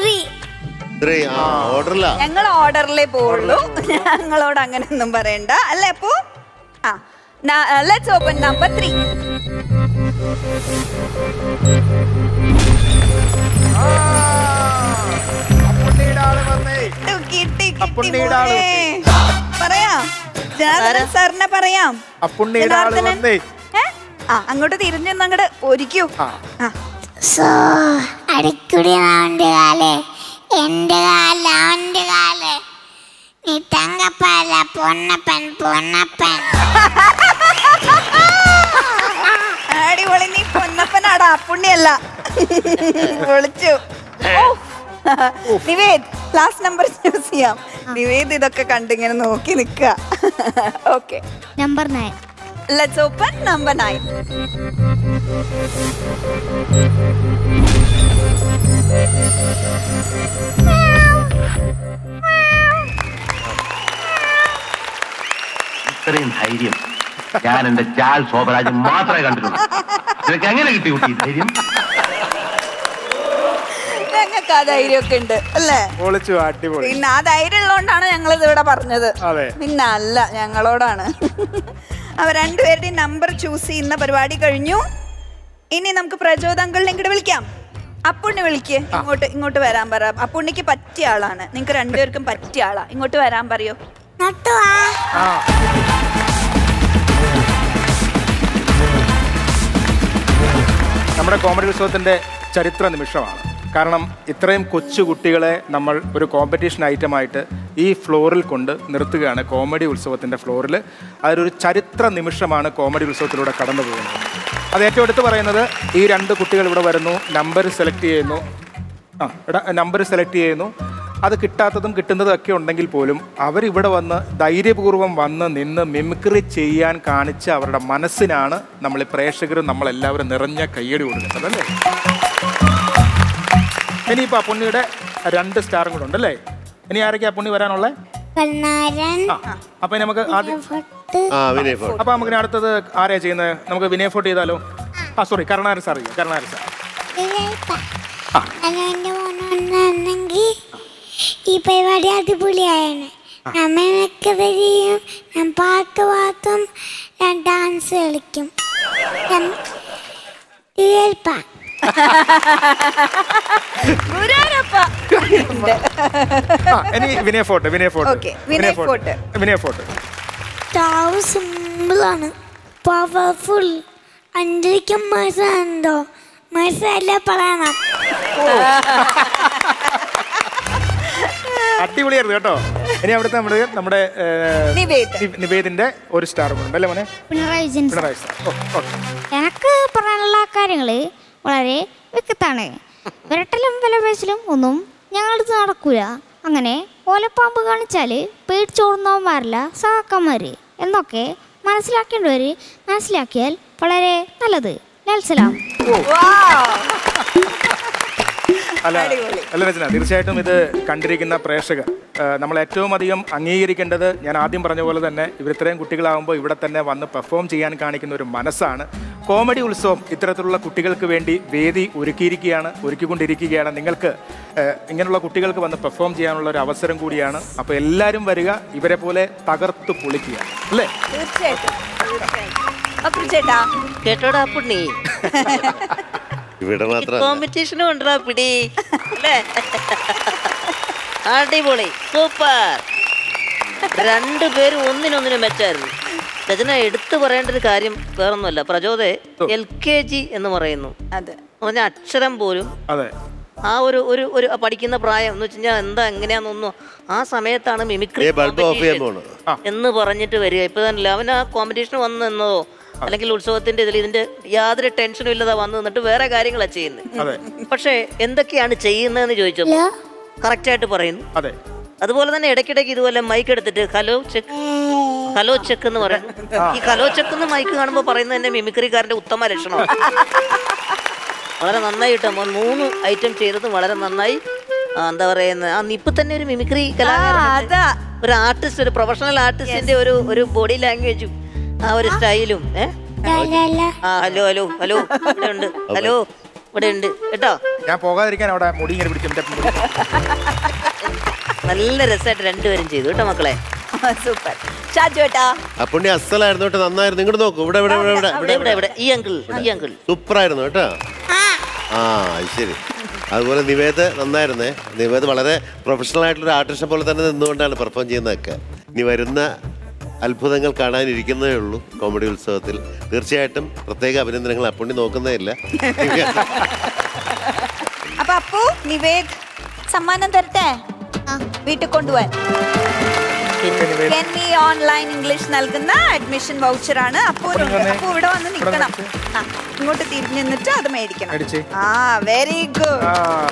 ഞങ്ങൾ ഓർഡറിലേ പോവുള്ളൂ, ഞങ്ങളോട് അങ്ങനെ ഒന്നും പറയണ്ട അല്ലേ? അപ്പോ ആ ലെറ്റ്സ് ഓപ്പൺ നമ്പർ ത്രീ. പറയാം, ജനാർദ്ദനൻ സാറിനെ പറയാം. ആ അങ്ങോട്ട് തിരിഞ്ഞു അങ്ങോട്ട് ഒരുക്കൂ. സോ അടിക്കുടി അവന്റെ കാലേ, എന്റെ കാല അവന്റെ കാലേ, നീ തങ്കപ്പാല പൊന്നപ്പൻ പൊന്നപ്പൻ. അടിപൊളി, നീ പൊന്നപ്പനാടാ, പുണ്യല്ല. വിളിച്ചു. നിവേദ്, ലാസ്റ്റ് നമ്പർ ചൂസ് ചെയ്യാം. നിവേദ് ഇതൊക്കെ കണ്ടിങ്ങനെ നോക്കി നിൽക്കുക. Okay, number nine. Let's open number nine. ഇത്രയും ധൈര്യം ഞാൻ എന്റെ ചാൽ ശോഭരാജ് മാത്രമേ കണ്ടിട്ടുള്ളൂ. നിനക്ക് എങ്ങനെ കിട്ടി കുട്ടി ധൈര്യം? ഞങ്ങൾക്ക് ആ ധൈര്യമൊക്കെ ഉണ്ട് അല്ലേ? പിന്നെ ആ ധൈര്യം ഉള്ളതുകൊണ്ടാണ് ഞങ്ങൾ ഇത് ഇവിടെ പറഞ്ഞത്. പിന്നെ അല്ല, ഞങ്ങളോടാണ്. അവ രണ്ടുപേരുടെയും നമ്പർ ചൂസ് ചെയ്യുന്ന പരിപാടി കഴിഞ്ഞു. ഇനി നമുക്ക് പ്രചോദ അങ്കിളിനെ ഇങ്ങോട്ട് വിളിക്കാം. അപ്പുണ്ണി വിളിക്ക്, ഇങ്ങോട്ട് ഇങ്ങോട്ട് വരാൻ പറ. അപ്പുണ്ണിക്ക് പറ്റിയ ആളാണ്, നിങ്ങൾക്ക് രണ്ടുപേർക്കും പറ്റിയ ആളാ. ഇങ്ങോട്ട് വരാൻ പറയോ. നമ്മുടെ കോമഡി ഉത്സവത്തിന്റെ ചരിത്ര നിമിഷമാണ്. കാരണം ഇത്രയും കൊച്ചു കുട്ടികളെ നമ്മൾ ഒരു കോമ്പറ്റീഷൻ ഐറ്റമായിട്ട് ഈ ഫ്ലോറിൽ കൊണ്ട് നിർത്തുകയാണ്. കോമഡി ഉത്സവത്തിൻ്റെ ഫ്ലോറിൽ അതൊരു ചരിത്ര നിമിഷമാണ് കോമഡി ഉത്സവത്തിലൂടെ കടന്നു പോകുന്നത്. അത് ഏറ്റവും എടുത്ത് പറയുന്നത്, ഈ രണ്ട് കുട്ടികൾ ഇവിടെ വരുന്നു, നമ്പർ സെലക്ട് ചെയ്യുന്നു. ആ ഇവിടെ നമ്പർ സെലക്ട് ചെയ്യുന്നു. അത് കിട്ടാത്തതും കിട്ടുന്നതും ഒക്കെ ഉണ്ടെങ്കിൽ പോലും അവരിവിടെ വന്ന് ധൈര്യപൂർവ്വം വന്ന് നിന്ന് മിമിക്രി ചെയ്യാൻ കാണിച്ച അവരുടെ മനസ്സിനാണ് നമ്മൾ പ്രേക്ഷകരും നമ്മളെല്ലാവരും നിറഞ്ഞ കയ്യടി കൊടുക്കുന്നത് അല്ലേ? ഇനിയിപ്പോൾ ആ പുണ്ണിയുടെ രണ്ട് സ്റ്റാറും കൂടെ ഉണ്ടല്ലേ? ഇനി ആരൊക്കെയാ പുണ്ണി വരാനുള്ളത്? അപ്പൊ നമുക്ക് ആദ്യം അപ്പൊ നമുക്ക് അടുത്തത് ആരെയാ ചെയ്യുന്നത്? നമുക്ക് വിനയ് ഫോർട്ട് ചെയ്താലോ? ആ സോറി, കരുണാകരൻ സാർ ചെയ്യും. കരുണാകരൻ സാർ ഈ പരിപാടി അടിപൊളിയാണ്. നമ്മൾക്ക് വരികയും ഞാൻ പാട്ട് പാത്തും, ഞാൻ ഡാൻസ് കളിക്കും. വിനയ് ഫോർട്ട് വിനയ് ഫോർട്ട് വിനയ് ഫോർട്ട് വിനയ് ഫോർട്ട് സിമ്പിളാണ്, പവർഫുൾ. അഞ്ചിക്കും മനസ്സിലുണ്ടോ? മനസ്സിലല്ല പറയണം. അടിപൊളിയായിരുന്നു കേട്ടോ. ഇനി അവിടുത്തെ നമ്മുടെ നമ്മുടെ നിവേദിന്റെ ഒരു സ്റ്റാർ ഉണ്ട് അല്ലേ മോനെ? പിണറായി വിജയൻ. എനിക്ക് പറയാനുള്ള കാര്യങ്ങള് വളരെ വ്യക്തമാണ്. വിരട്ടലും വിലപേശലും ഒന്നും ഞങ്ങളടുത്ത് നടക്കൂല. അങ്ങനെ ഓലപ്പാമ്പ് കാണിച്ചാല് പേടിച്ചോടുന്നവന്മാരല്ല സഹാക്കന്മാര് എന്നൊക്കെ മനസ്സിലാക്കേണ്ടവര് മനസ്സിലാക്കിയാൽ വളരെ നല്ലത്. ലാൽസലാം. അല്ല അല്ല രചന, തീർച്ചയായിട്ടും ഇത് കണ്ടിരിക്കുന്ന പ്രേക്ഷകർ നമ്മൾ ഏറ്റവും അധികം അംഗീകരിക്കേണ്ടത്, ഞാൻ ആദ്യം പറഞ്ഞ പോലെ തന്നെ ഇവർ ഇത്രയും കുട്ടികളാകുമ്പോൾ ഇവിടെ തന്നെ വന്ന് പെർഫോം ചെയ്യാൻ കാണിക്കുന്ന ഒരു മനസ്സാണ്. കോമഡി ഉത്സവം ഇത്തരത്തിലുള്ള കുട്ടികൾക്ക് വേണ്ടി വേദി ഒരുക്കിയിരിക്കുകയാണ്, ഒരുക്കിക്കൊണ്ടിരിക്കുകയാണ്. നിങ്ങൾക്ക് ഇങ്ങനെയുള്ള കുട്ടികൾക്ക് വന്ന് പെർഫോം ചെയ്യാനുള്ള ഒരു അവസരം കൂടിയാണ്. അപ്പോൾ എല്ലാവരും വരിക, ഇവരെ പോലെ തകർത്ത് പൊളിക്കുക അല്ലേ? കേട്ടോടാ പുണ്ണി, ഇവിടെ കോമ്പറ്റീഷനും ഉണ്ടോ പിടി അല്ലേ? അടിപൊളി, സൂപ്പർ. രണ്ടുപേരും ഒന്നിനൊന്നിനും മെച്ചായിരുന്നു. രചന, എടുത്തു പറയേണ്ട ഒരു കാര്യം വേറൊന്നുമല്ല, പ്രചോദയെ എൽ കെ ജി എന്ന് പറയുന്നു. പറഞ്ഞ അക്ഷരം പോലും ആ ഒരു ഒരു ഒരു പഠിക്കുന്ന പ്രായം എന്ന് വെച്ച് കഴിഞ്ഞാൽ എന്താ എങ്ങനെയാണെന്നൊന്നും ആ സമയത്താണ് മിമിക്രി എന്ന് പറഞ്ഞിട്ട് വരിക. ഇപ്പൊ തന്നെ അവൻ ആ കോമ്പറ്റീഷൻ വന്നു എന്നതോ അല്ലെങ്കിൽ ഉത്സവത്തിന്റെ ഇതിൽ ഇതിന്റെ യാതൊരു ടെൻഷനും ഇല്ലാതെ വന്നു നിന്നിട്ട് വേറെ കാര്യങ്ങളാണ് ചെയ്യുന്നത്. പക്ഷെ എന്തൊക്കെയാണ് ചെയ്യുന്നതെന്ന് ചോദിച്ചപ്പോൾ കറക്റ്റ് ആയിട്ട് പറയുന്നു. അതുപോലെ തന്നെ ഇടയ്ക്കിടയ്ക്ക് ഇതുപോലെ മൈക്ക് എടുത്തിട്ട് ഹലോ ചെക്ക് ഹലോ ചെക്ക് എന്ന് പറയുന്നു. ഈ ഹലോ ചെക്ക് എന്ന് മൈക്ക് കാണുമ്പോൾ പറയുന്നത് തന്നെ മിമിക്രിക്കാരന്റെ ഉത്തമ ലക്ഷണമാണ്. വളരെ നന്നായി കേട്ടോ മോൻ, മൂന്ന് ഐറ്റം ചെയ്തത് വളരെ നന്നായി. എന്താ പറയുന്നത്, ആ നിപ്പ് തന്നെ ഒരു മിമിക്രി കലാകാരൻ, ഒരു ആർട്ടിസ്റ്റ്, ഒരു പ്രൊഫഷണൽ ആർട്ടിസ്റ്റിന്റെ ഒരു ഒരു ബോഡി ലാംഗ്വേജും ആ ഒരു സ്റ്റൈലും. ഏഹ് ആ ഹലോ ഹലോ ഹലോ ഇവിടെ ഉണ്ട്, ഹലോ ഇവിടെ ഉണ്ട് കേട്ടോ. ഞാൻ പോകാതിരിക്കാൻ അവിടെ മുടി ഇങ്ങനെ പിടിച്ചു. നല്ല രസമായിട്ട് രണ്ടുപേരും ചെയ്തു കേട്ടോ മക്കളെ. സൂപ്പർ. ഷാജുട്ടാ അപ്പുണ്ണി അസലായിരുന്നു കേട്ടോ, നന്നായിരുന്നു. ഇങ്ങോട്ട് നോക്കൂ, ഇവിടെ ഇവിടെ ഇവിടെ ഇവിടെ ഇവിടെ ഇവിടെ ഈ അങ്കിൾ ഈ അങ്കിൾ സൂപ്പർ ആയിരുന്നു കേട്ടോ. ആ ശരി. അതുപോലെ നിവേദ് നന്നായിരുന്നേ. നിവേദ് വളരെ പ്രൊഫഷണൽ ആയിട്ടുള്ള ആർട്ടിസ്റ്റിനെ പോലെ തന്നെ നിന്നുകൊണ്ടാണ് പെർഫോം ചെയ്യുന്നതൊക്കെ. ഇനി വരുന്ന അത്ഭുതങ്ങൾ കാണാനിരിക്കുന്നതേ ഉള്ളൂ കോമഡി ഉത്സവത്തിൽ. തീർച്ചയായിട്ടും പ്രത്യേക അഭിനന്ദനങ്ങൾ. അപ്പുണ്ണി നോക്കുന്നേ ഇല്ല. അപ്പൊ അപ്പു നിവേദ് സമ്മാനം തരട്ടെ, വീട്ടിൽ കൊണ്ടുപോവാൻ. കെന്നി ഓൺലൈൻ ഇംഗ്ലീഷ് നൽകുന്ന അഡ്മിഷൻ വൗച്ചർ ആണ്. അപ്പു അപ്പു ഇവിടെ വന്ന് നിൽക്കണം, ഇങ്ങോട്ട് തിരിഞ്ഞു നിന്നിട്ട് അത് മേടിക്കണം. ആ വെരി ഗുഡ്.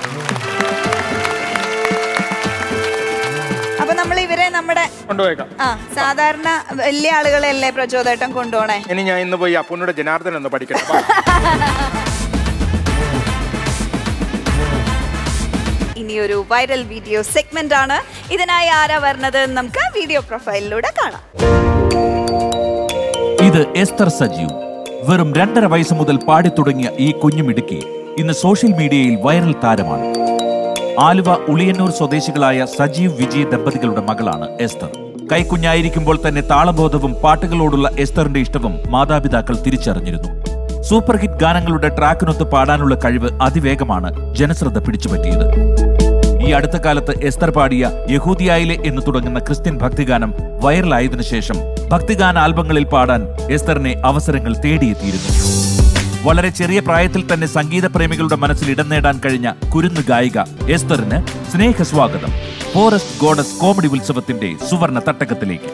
അപ്പൊ നമ്മൾ ഇവരെ നമ്മുടെ കൊണ്ടുപോയേക്കാം. ആ സാധാരണ വലിയ ആളുകളെല്ലേ പ്രചോദേട്ടം കൊണ്ടുപോണേ. ഇനി ഞാൻ ഇന്ന് പോയി അപ്പുണ്ണയുടെ ജനാർദ്ദൻ ഒന്ന് പഠിക്കണം. ഇനി ഒരു വൈറൽ വീഡിയോ സെഗ്മെന്റ് ആണ്. ഇതിനായി ആരാ വരുന്നത് നമുക്ക് വീഡിയോ പ്രൊഫൈലിലൂടെ കാണാം. ഇത് എസ്തർ സജീവ്. വെറും രണ്ടര വയസ്സ് മുതൽ പാടിത്തുടങ്ങിയ ഈ കുഞ്ഞുമിടുക്കി ഇന്ന് സോഷ്യൽ മീഡിയയിൽ വൈറൽ താരമാണ്. ആലുവ ഉളിയന്നൂർ സ്വദേശികളായ സജീവ് വിജയ് ദമ്പതികളുടെ മകളാണ് എസ്തർ. കൈക്കുഞ്ഞായിരിക്കുമ്പോൾ തന്നെ താളബോധവും പാട്ടുകളോടുള്ള എസ്തറിന്റെ ഇഷ്ടവും മാതാപിതാക്കൾ തിരിച്ചറിഞ്ഞിരുന്നു. സൂപ്പർ ഹിറ്റ് ഗാനങ്ങളുടെ ട്രാക്കിനൊത്ത് പാടാനുള്ള കഴിവ് അതിവേഗമാണ് ജനശ്രദ്ധ പിടിച്ചുപറ്റിയത്. ഈ അടുത്ത കാലത്ത് എസ്തർ പാടിയ യഹൂദിയായിലെ എന്ന് തുടങ്ങുന്ന ക്രിസ്ത്യൻ ഭക്തിഗാനം വൈറലായതിനു ശേഷം ഭക്തിഗാന ആൽബങ്ങളിൽ പാടാൻ എസ്തറിനെ അവസരങ്ങൾ തേടിയെത്തിയിരുന്നു. വളരെ ചെറിയ പ്രായത്തിൽ തന്നെ സംഗീത പ്രേമികളുടെ മനസ്സിൽ ഇടം നേടാൻ കഴിഞ്ഞ കുരുന്നു ഗായിക എസ്തറിന് സ്നേഹസ്വാഗതം ഫോറസ്റ്റ് ഗോഡസ് കോമഡി ഉത്സവത്തിന്റെ സുവർണ തട്ടകത്തിലേക്ക്.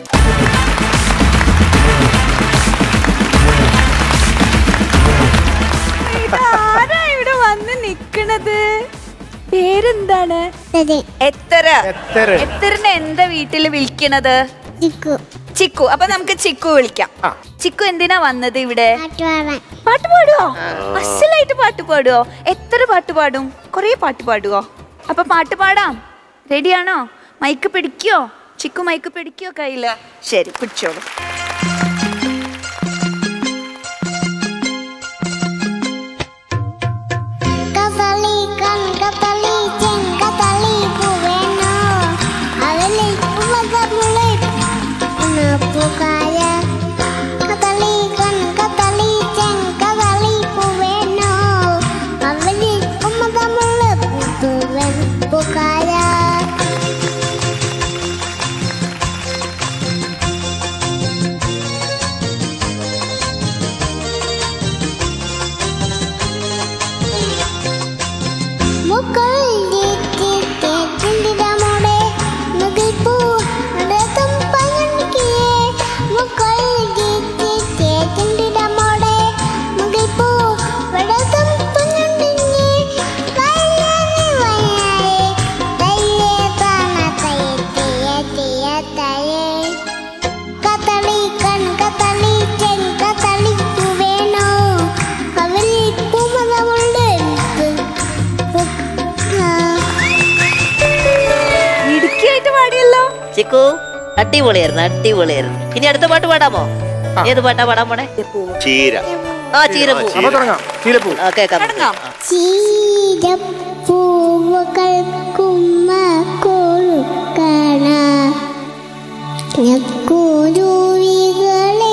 ഇവിടെ വന്ന് നിക്കണത് പേരെന്താണ്? എത്തര. എത്തറിനെ എന്താ വീട്ടില് വിളിക്കണത്? ചിക്കു. അപ്പൊ നമുക്ക് ചിക്കു വിളിക്കാം. ചിക്കു എന്തിനാ വന്നത് ഇവിടെ? പാട്ട് പാടുവോ? അസലായിട്ട് പാട്ട് പാടുവോ? എത്ര പാട്ട് പാടും? കൊറേ പാട്ട് പാടുവോ? അപ്പൊ പാട്ട് പാടാം. റെഡിയാണോ? മൈക്ക് പിടിക്കോ? ചിക്കു മൈക്ക് പിടിക്കോ കയ്യില്? ശരി, പിടിച്ചോളൂ. ചിക്കു അടിപൊളിയായിരുന്നു, അടിപൊളിയായിരുന്നു. ഇനി അടുത്ത പാട്ട് പാടാമോ? ഏത് പാട്ടാ പാടാൻ പോണേ? ചീര. ആ ചീരപ്പൂ. കേൾക്കാം. ചീരപ്പൂവുകൾക്കുമ്മ കൊടുക്കണ കുരുവികളെ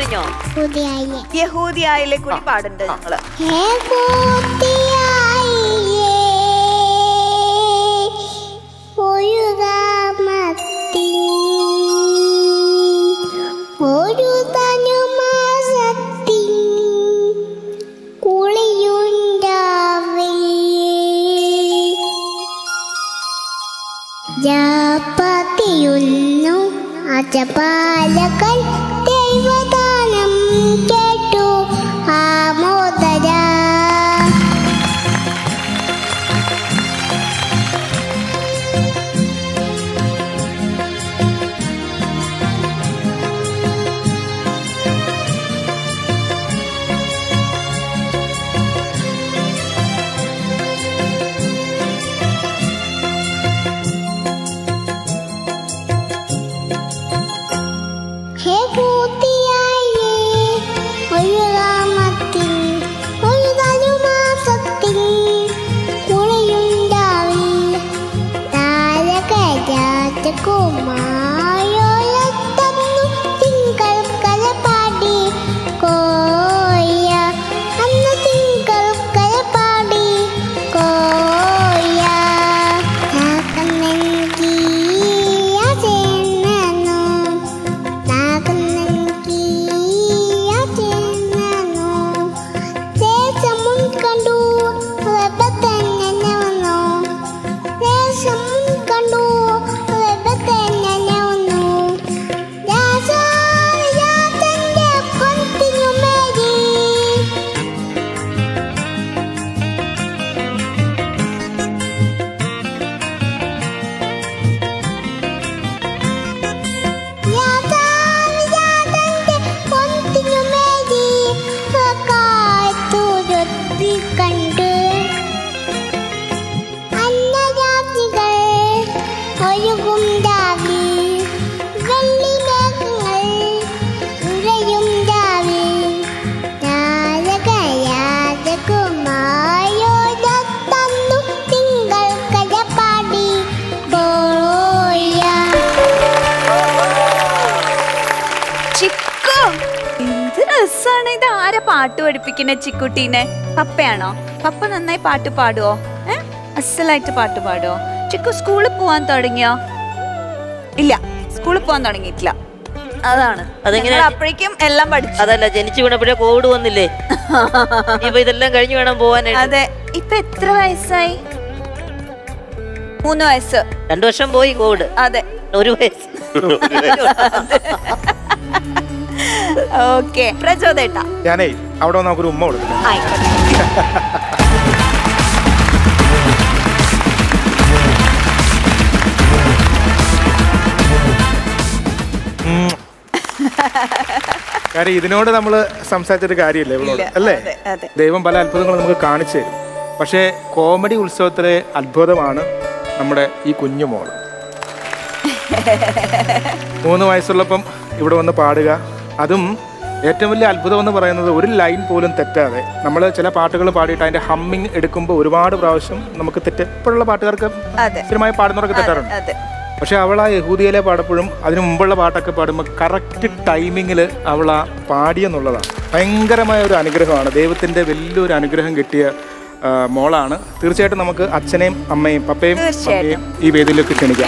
കഴിഞ്ഞോ? യഹൂദിയായിലെ കൂടി പാടുണ്ട് ഞങ്ങള്. ഒരു തനുമാസത്തിൻ കുളിയുണ്ടാവേ ജാപതിയുന്നു അജപാലകൻ ദൈവദാനം കേട്ടു ആമോദര. പാട്ട് പഠിപ്പിക്കുന്ന ചിക്കുട്ടീനെ പപ്പയാണോ? പപ്പ നന്നായി പാട്ട് പാടുവോ? ഏ അസലായിട്ട് പാട്ട് പാടുവോ? ചിക്കു സ്കൂളിൽ പോവാൻ തുടങ്ങിയോ? ഇല്ല, സ്കൂളിൽ പോവാൻ തുടങ്ങിയിട്ടില്ല. അതാണ് അതെങ്ങനെ അപ്പോഴേക്കും എല്ലാം പഠിച്ചു. അതല്ല, ജനിച്ചു വീണപ്പോഴേ കോവിഡ് വന്നില്ലേ? ഇപ്പൊ ഇതെല്ലാം കഴിഞ്ഞു വേണം പോവാനായിട്ട്. അതെ. ഇപ്പൊ എത്ര വയസ്സായി? മൂന്ന് വയസ്സ്. രണ്ടു വർഷം പോയി കോവിഡ്. അതെ, ഒരു വയസ്സ്. ഓക്കെ പ്രചോദേട്ടാ, ഞാനേ അവിടെ നമുക്കൊരു ഉമ്മ കൊടുക്കാം. കാര്യം ഇതിനോട് നമ്മൾ സംസാരിച്ചിട്ട് കാര്യമില്ല ഇവളോട്, അല്ലേ? ദൈവം പല അത്ഭുതങ്ങളും നമുക്ക് കാണിച്ചു തരും. പക്ഷേ കോമഡി ഉത്സവത്തിലെ അത്ഭുതമാണ് നമ്മുടെ ഈ കുഞ്ഞു മോള്. മൂന്ന് വയസ്സുള്ളപ്പം ഇവിടെ വന്ന് പാടുക, അതും ഏറ്റവും വലിയ അത്ഭുതം എന്ന് പറയുന്നത് ഒരു ലൈൻ പോലും തെറ്റാതെ. നമ്മൾ ചില പാട്ടുകൾ പാടിയിട്ട് അതിൻ്റെ ഹമ്മിങ് എടുക്കുമ്പോൾ ഒരുപാട് പ്രാവശ്യം നമുക്ക് തെറ്റ്, എപ്പോഴുള്ള പാട്ടുകാർക്ക് സ്ഥിരമായി പാടുന്നവർക്ക് തെറ്റാറുണ്ട്. പക്ഷെ അവൾ ആ യഹൂദിയിലെ പാടപ്പോഴും അതിന് മുമ്പുള്ള പാട്ടൊക്കെ പാടുമ്പോൾ കറക്റ്റ് ടൈമിങ്ങിൽ അവൾ ആ പാടിയെന്നുള്ളതാണ് ഭയങ്കരമായ ഒരു അനുഗ്രഹമാണ്. ദൈവത്തിൻ്റെ വലിയൊരു അനുഗ്രഹം കിട്ടിയ മോളാണ്. തീർച്ചയായിട്ടും നമുക്ക് അച്ഛനെയും അമ്മയും പപ്പയും അമ്മയും ഈ വേദിയിലേക്ക് ക്ഷണിക്കാം.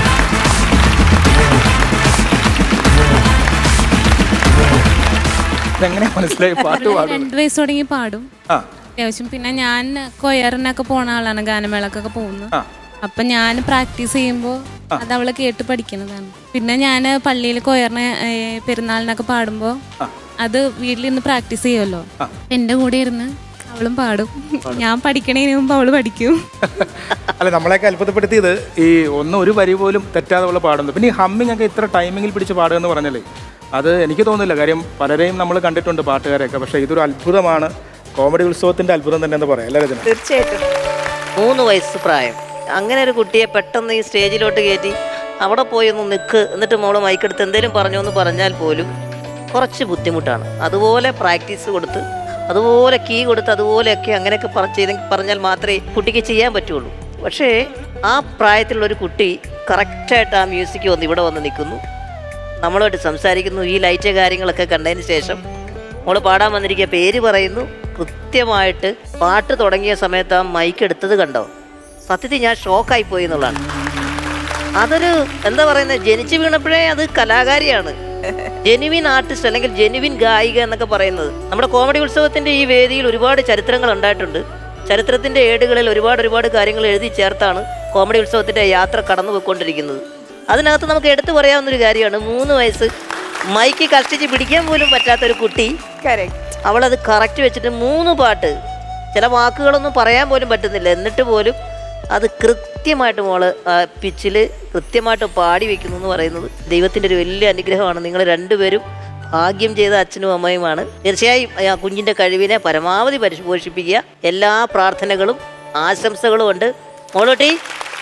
എങ്ങനെ മനസ്സിലായി പാട്ട് പാടും? രണ്ടു വയസ്സ് തുടങ്ങി പാടും അത്യാവശ്യം. പിന്നെ ഞാൻ കൊയറിനൊക്കെ പോണ ആളാണ്, ഗാനമേളക്കൊക്കെ പോകുന്നു. അപ്പൊ ഞാൻ പ്രാക്ടീസ് ചെയ്യുമ്പോൾ അത് അവള് കേട്ട് പഠിക്കുന്നതാണ്. പിന്നെ ഞാൻ പള്ളിയിൽ കൊയറിന് പെരുന്നാളിനൊക്കെ പാടുമ്പോ അത് വീട്ടിലിരുന്ന് പ്രാക്ടീസ് ചെയ്യുമല്ലോ, എന്റെ കൂടെ ഇരുന്ന് അവളും പാടും. ഞാൻ പഠിക്കണേന് മുമ്പ് അവള് പഠിക്കും. അല്ല, നമ്മളെയൊക്കെ അത്ഭുതപ്പെടുത്തിയത് ഈ ഒന്നും ഒരു വരി പോലും തെറ്റാതെ അവള് പാടുന്നത്. പിന്നെ ഈ ഹമ്മിങ് ഒക്കെ ഇത്ര ടൈമിങ്ങിൽ പിടിച്ച് പാടുക എന്ന് പറഞ്ഞാലേ അത് എനിക്ക് തോന്നുന്നില്ല. കാര്യം പലരെയും നമ്മൾ കണ്ടിട്ടുണ്ട് പാട്ടുകാരെയൊക്കെ, പക്ഷെ ഇതൊരു അത്ഭുതമാണ്. കോമഡി ഉത്സവത്തിന്റെ അത്ഭുതം തന്നെ എന്ന് പറയാം. അല്ലേ രചന? തീർച്ചയായിട്ടും. മൂന്ന് വയസ്സ് പ്രായം, അങ്ങനെ ഒരു കുട്ടിയെ പെട്ടെന്ന് ഈ സ്റ്റേജിലോട്ട് കയറ്റി അവിടെ പോയി ഒന്ന് നിൽക്ക്, എന്നിട്ട് മോള് മൈക്കെടുത്ത് എന്തെങ്കിലും പറഞ്ഞു എന്ന് പറഞ്ഞാൽ പോലും കുറച്ച് ബുദ്ധിമുട്ടാണ്. അതുപോലെ പ്രാക്ടീസ് കൊടുത്ത്, അതുപോലെ കീ കൊടുത്ത്, അതുപോലെയൊക്കെ അങ്ങനെയൊക്കെ ചെയ്തെങ്കിൽ പറഞ്ഞാൽ മാത്രമേ കുട്ടിക്ക് ചെയ്യാൻ പറ്റുള്ളൂ. പക്ഷേ ആ പ്രായത്തിലുള്ളൊരു കുട്ടി കറക്റ്റായിട്ട് ആ മ്യൂസിക് വന്ന് ഇവിടെ വന്ന് നിൽക്കുന്നു. നമ്മളുമായിട്ട് സംസാരിക്കുന്നു. ഈ ലൈറ്റ് കാര്യങ്ങളൊക്കെ കണ്ടതിന് ശേഷം മോള് പാടാൻ വന്നിരിക്കുക, പേര് പറയുന്നു. കൃത്യമായിട്ട് പാട്ട് തുടങ്ങിയ സമയത്ത് ആ മൈക്ക് എടുത്തത് കണ്ടോ? സത്യത്തിൽ ഞാൻ ഷോക്കായി പോയി എന്നുള്ളതാണ്. അതൊരു എന്താ പറയുന്നത്, ജനിച്ചു വീണപ്പോഴേ അത് കലാകാരിയാണ്, ജെനുവിൻ ആർട്ടിസ്റ്റ് അല്ലെങ്കിൽ ജെനുവിൻ ഗായിക എന്നൊക്കെ പറയുന്നത്. നമ്മുടെ കോമഡി ഉത്സവത്തിന്റെ ഈ വേദിയിൽ ഒരുപാട് ചരിത്രങ്ങൾ ഉണ്ടായിട്ടുണ്ട്. ചരിത്രത്തിന്റെ ഏടുകളിൽ ഒരുപാട് ഒരുപാട് കാര്യങ്ങൾ എഴുതി ചേർത്താണ് കോമഡി ഉത്സവത്തിന്റെ യാത്ര കടന്നു പോയിക്കൊണ്ടിരിക്കുന്നത്. അതിനകത്ത് നമുക്ക് എടുത്തു പറയാവുന്നൊരു കാര്യമാണ്, മൂന്ന് വയസ്സ് മൈക്ക് കഷ്ടിച്ച് പിടിക്കാൻ പോലും പറ്റാത്തൊരു കുട്ടി അവളത് കറക്റ്റ് വെച്ചിട്ട് മൂന്ന് പാട്ട്, ചില വാക്കുകളൊന്നും പറയാൻ പോലും പറ്റുന്നില്ല, എന്നിട്ട് പോലും അത് കൃത്യമായിട്ട് മോള് പിച്ചിൽ കൃത്യമായിട്ട് പാടി വെക്കുന്നു എന്ന് പറയുന്നത് ദൈവത്തിൻ്റെ ഒരു വലിയ അനുഗ്രഹമാണ്. നിങ്ങൾ രണ്ടുപേരും ഭാഗ്യം ചെയ്ത അച്ഛനും അമ്മയുമാണ്. തീർച്ചയായും ആ കുഞ്ഞിൻ്റെ കഴിവിനെ പരമാവധി പരിപോഷിപ്പിക്കുക. എല്ലാ പ്രാർത്ഥനകളും ആശംസകളും ഉണ്ട്. മോളോട്ടി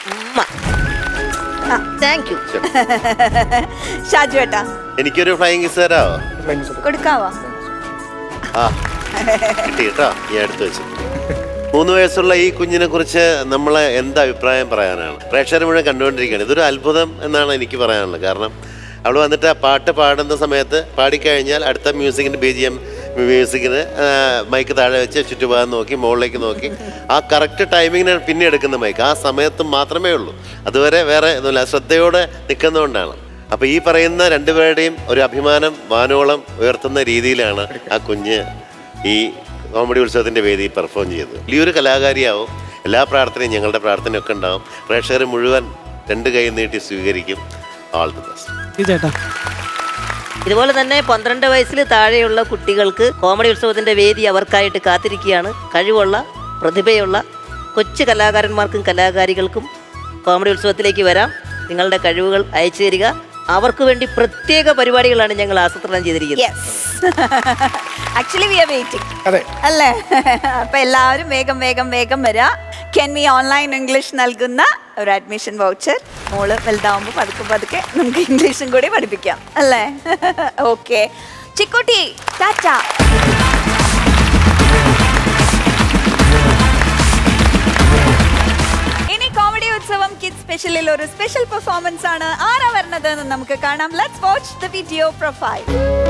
താങ്ക് യു. ഷാജു ഏട്ടാ, എനിക്കൊരു ഫ്ലൈയിങ് കിസ് തരാമോ? കൊടുക്കാവോ? ആ കിട്ടി കേട്ടോ, ഈ അടുത്ത് വെച്ച്. മൂന്ന് വയസ്സുള്ള ഈ കുഞ്ഞിനെ കുറിച്ച് നമ്മൾ എന്താ അഭിപ്രായം പറയാനാണ്? പ്രേക്ഷകർ മുഴുവൻ കണ്ടുകൊണ്ടിരിക്കുകയാണ്. ഇതൊരു അത്ഭുതം എന്നാണ് എനിക്ക് പറയാനുള്ളത്. കാരണം അവൾ വന്നിട്ട് ആ പാട്ട് പാടുന്ന സമയത്ത് പാടിക്കഴിഞ്ഞാൽ അടുത്ത മ്യൂസിക്കിൻ്റെ ബി ജി എം മ്യൂസിക്കിന് മൈക്ക് താഴെ വെച്ച് ചുറ്റുഭാഗം നോക്കി മുകളിലേക്ക് നോക്കി ആ കറക്റ്റ് ടൈമിങ്ങിനാണ് പിന്നെ എടുക്കുന്ന മൈക്ക്. ആ സമയത്ത് മാത്രമേ ഉള്ളൂ, അതുവരെ വേറെ ഒന്നുമില്ല, ശ്രദ്ധയോടെ നിൽക്കുന്നതുകൊണ്ടാണ്. അപ്പോൾ ഈ പറയുന്ന രണ്ടുപേരുടെയും ഒരു അഭിമാനം വാനോളം ഉയർത്തുന്ന രീതിയിലാണ് ആ കുഞ്ഞ് ഈ കോമഡി ഉത്സവത്തിൻ്റെ വേദിയിൽ പെർഫോം ചെയ്തത്. വലിയൊരു കലാകാരിയാവും. എല്ലാ പ്രാർത്ഥനയും ഞങ്ങളുടെ പ്രാർത്ഥനയൊക്കെ ഉണ്ടാവും. പ്രേക്ഷകർ മുഴുവൻ രണ്ട് കൈ നീട്ടി സ്വീകരിക്കും. All the best. ഇതുപോലെ തന്നെ പന്ത്രണ്ട് വയസ്സിൽ താഴെയുള്ള കുട്ടികൾക്ക് കോമഡി ഉത്സവത്തിന്റെ വേദി അവർക്കായിട്ട് കാത്തിരിക്കുകയാണ്. കഴിവുള്ള പ്രതിഭയുള്ള കൊച്ചു കലാകാരന്മാർക്കും കലാകാരികൾക്കും കോമഡി ഉത്സവത്തിലേക്ക് വരാം. നിങ്ങളുടെ കഴിവുകൾ അയച്ചു തരിക. അവർക്ക് വേണ്ടി പ്രത്യേക പരിപാടികളാണ് ഞങ്ങൾ ആസൂത്രണം ചെയ്തിരിക്കുന്നത്. ആക്ച്വലി വി ആർ വെയിറ്റിംഗ് അല്ലേ? അപ്പൊ എല്ലാവരും വേഗം വേഗം വേഗം വരാ. കെൻ വി ഓൺലൈൻ ഇംഗ്ലീഷ് നൽകുന്ന ഒരു അഡ്മിഷൻ വൗച്ചർ. മോള് വലുതാവുമ്പോൾ പതുക്കെ പതുക്കെ നമുക്ക് ഇംഗ്ലീഷും കൂടി പഠിപ്പിക്കാം അല്ലേ? ഓക്കെ ചിക്കുട്ടി, ടാറ്റ. ഇനി കോമഡി ഉത്സവം കിഡ്സ് സ്പെഷ്യലിൽ ഒരു സ്പെഷ്യൽ പെർഫോമൻസ് ആണ്. ആരാ വരുന്നത് എന്ന് നമുക്ക് കാണാം. Let's watch the video profile.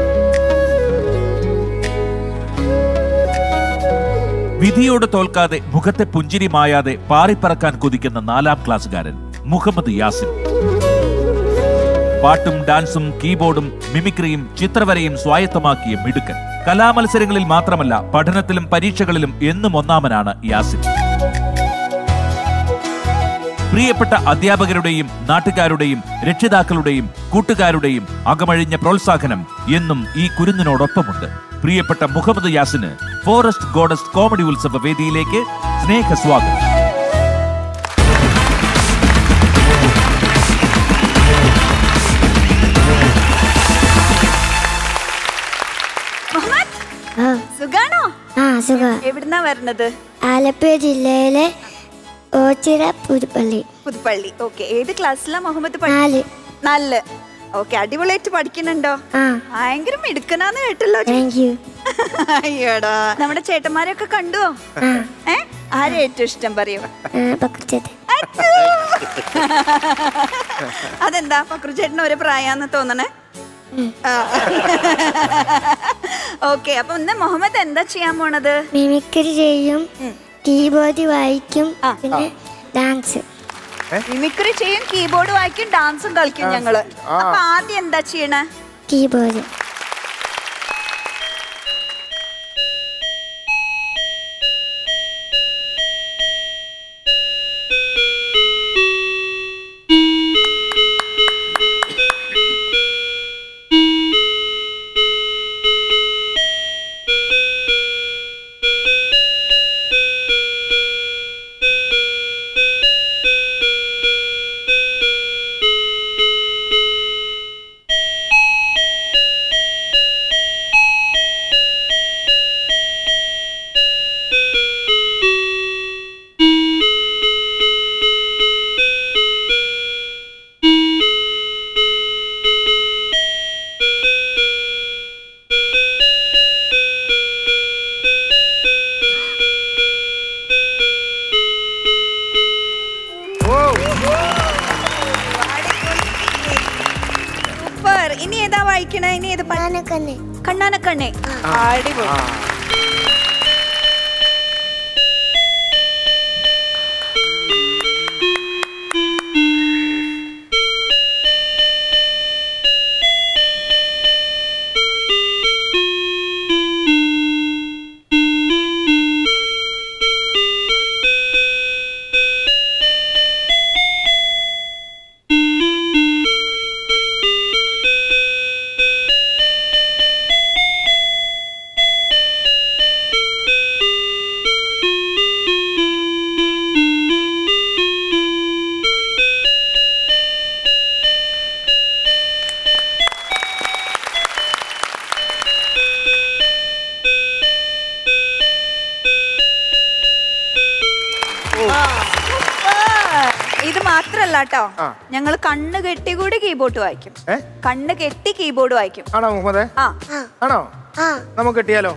വിധിയോട് തോൽക്കാതെ മുഖത്തെ പുഞ്ചിരി മായാതെ പാറിപ്പറക്കാൻ കൊതിക്കുന്ന നാലാം ക്ലാസ്സുകാരൻ മുഹമ്മദ് യാസിൻ. പാട്ടും ഡാൻസും കീബോർഡും മിമിക്രിയും ചിത്രവരയും സ്വായത്തമാക്കിയ മിടുക്കൻ. കലാമത്സരങ്ങളിൽ മാത്രമല്ല പഠനത്തിലും പരീക്ഷകളിലും എന്നും ഒന്നാമനാണ് യാസിൻ. പ്രിയപ്പെട്ട അധ്യാപകരുടെയും നാട്ടുകാരുടെയും രക്ഷിതാക്കളുടെയും കൂട്ടുകാരുടെയും അകമഴിഞ്ഞ പ്രോത്സാഹനം എന്നും ഈ കുരുന്നിനോടൊപ്പമുണ്ട്. പ്രിയപ്പെട്ട മുഹമ്മദ് യാസിന് ഫോറസ്റ്റ് ഗോഡസ് കോമഡി ഉത്സവ വേദിയിലേക്ക് സ്നേഹസ്വാഗതം. സുഖാണോ? ആ സുഖം. എവിടുന്നാ വരുന്നത്? ആലപ്പുഴ ജില്ലയിലെ ഓച്ചിറ പുതുപ്പള്ളി. പുതുപ്പള്ളി. ഓക്കെ. ഏത് ക്ലാസ്സിലാ മുഹമ്മദ്? നാല്. നാല്. ഓക്കെ. അടിപൊളിയായിട്ട് പഠിക്കുന്നുണ്ടോ? ഭയങ്കര മിടുക്കനാന്ന് കേട്ടല്ലോ. അയ്യോടാ. നമ്മുടെ ചേട്ടന്മാരെയൊക്കെ കണ്ടുവോ? ഏ ആരെ ഏറ്റവും ഇഷ്ടം പറയോ? അതെന്താ പക്രു ചേട്ടന് ഒരു പ്രായാന്ന് തോന്നണേ? ഓക്കെ. അപ്പൊ ഇന്ന് മുഹമ്മദ് എന്താ ചെയ്യാൻ പോണത്? മിമിക്രി ചെയ്യും, കീബോർഡ് വായിക്കും, പിന്നെ ഡാൻസ്. മിമിക്രി ചെയ്യും, കീബോർഡ് വായിക്കും, ഡാൻസും കളിക്കും ഞങ്ങള്. അപ്പൊ ആദ്യം എന്താ ചെയ്യണേ? കീബോർഡ്. ഇനി ഏതാ വായിക്കണേ? ഇനി ഏത്? കണ്ണാനക്കണ്ണേ. അടിപൊളി. ഇത് മാത്രല്ല കേട്ടോ, ഞങ്ങൾ കണ്ണ് കെട്ടി കൂടി കീബോർഡ് വായിക്കും. കണ്ണ് കെട്ടി കീബോർഡ് വായിക്കും. ആണോ മുഹമ്മദേ? ആണോ? നമുക്ക് കെട്ടിയാലോ?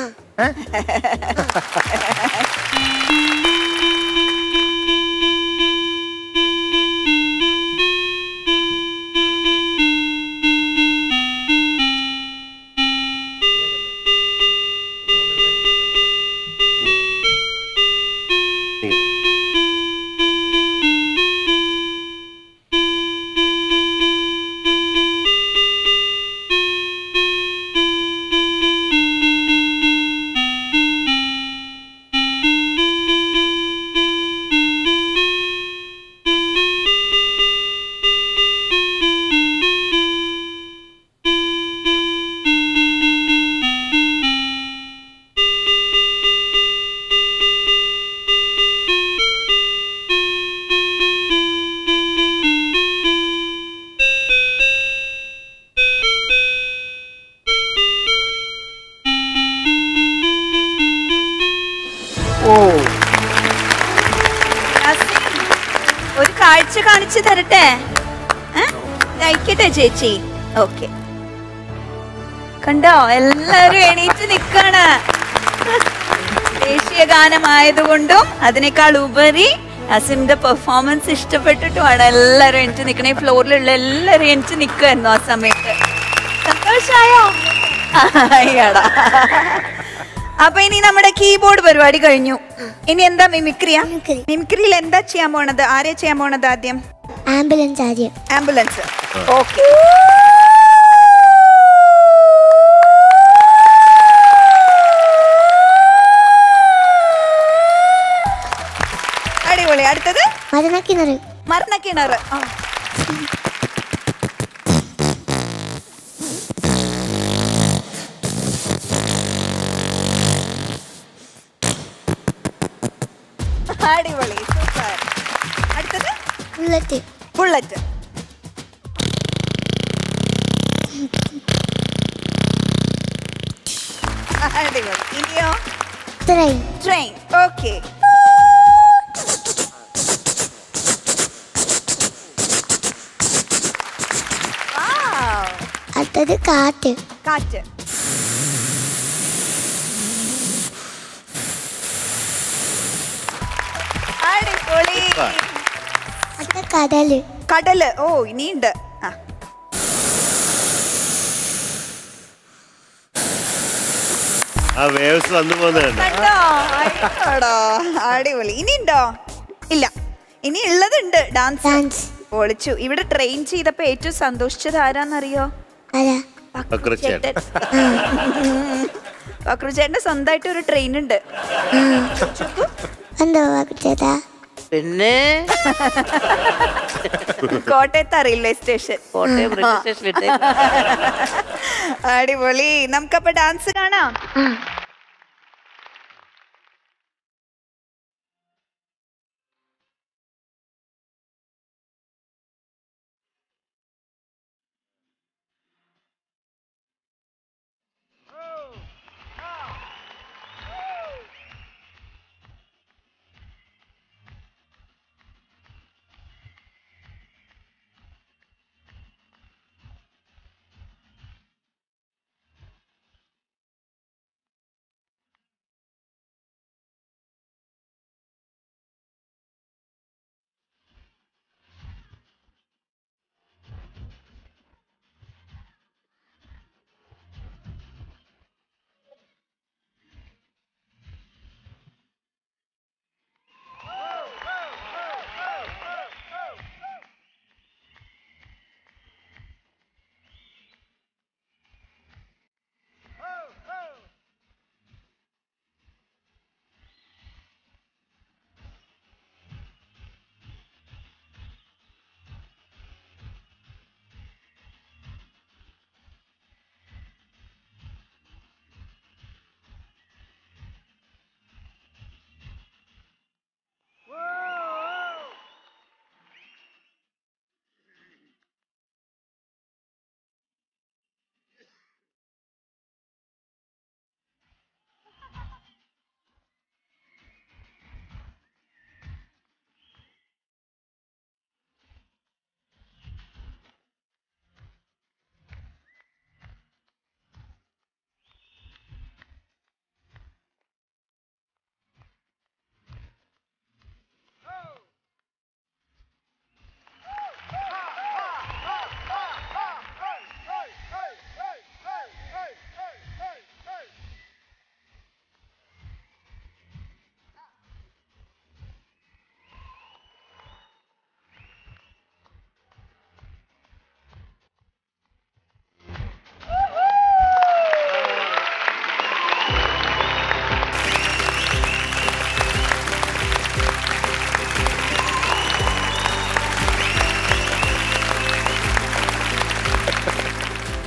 ഒരു കാഴ്ച കാണിച്ചു തരട്ടെ? നയിക്കട്ടെ ചേച്ചി? ഓക്കെ. കണ്ടോ, എല്ലാരും എണീറ്റ് നിക്കാണ്. ദേശീയ ഗാനമായതുകൊണ്ടും അതിനേക്കാൾ ഉപരി അസിമിന്റെ പെർഫോമൻസ് ഇഷ്ടപ്പെട്ടിട്ടുമാണ് എല്ലാരും എണീറ്റ് നിക്കണേ. ഫ്ലോറിലുള്ള എല്ലാരും എണീറ്റ് നിക്കുമായിരുന്നു ആ സമയത്ത്. സന്തോഷായോ? അയ്യടാ. അപ്പൊ ഇനി നമ്മുടെ കീബോർഡ് പരിപാടി കഴിഞ്ഞു. ഇനി എന്താ മിമിക്രിയാ? മിമിക്രിയിൽ എന്താ ചെയ്യാൻ പോണത്? ആരെയാ ചെയ്യാൻ പോണത് ആദ്യം? ആംബുലൻസ് ആദ്യം. ആംബുലൻസ്. ഓക്കെ. അടിപൊളി. അടുത്തത് മരണക്കിണറ്. മരണക്കിണറ്. അടിപൊളി. സൂപ്പർ. അടുത്തത് ബുള്ളറ്റ്. ബുള്ളറ്റ്. അടിപൊളി. ഇനിയോ? ട്രെയിൻ. ട്രെയിൻ. ഓക്കെ. അടുത്തത് കാറ്റ്. കാറ്റ്. അടിപൊളി. അടുത്ത കടല്. കടല്. ഓ, ഇനിയുണ്ട്. ആ, ആ വേവ്സ് വന്നു പോകുന്നുണ്ട്. കണ്ടോ? അയ്യോടാ, അടിപൊളി. ഇനിയുണ്ടോ? ഇല്ല, ഇനി ഉള്ളതുണ്ട്. ഡാൻസ്. പൊളിച്ചു. ഇവിടെ ട്രെയിൻ ചെയ്തപ്പോ ഏറ്റവും സന്തോഷിച്ചത് ആരാന്നറിയോ? പക്രുചേട്ടൻ. പക്രുചേട്ടന്റെ സ്വന്തമായിട്ട് ഒരു ട്രെയിൻ ഉണ്ട്. എന്തോ പക്രുചേട്ടാ? പിന്നെ കോട്ടയത്ത് railway station. Kottayam railway station. അടിപൊളി. നമുക്കപ്പൊ ഡാൻസ് കാണാം.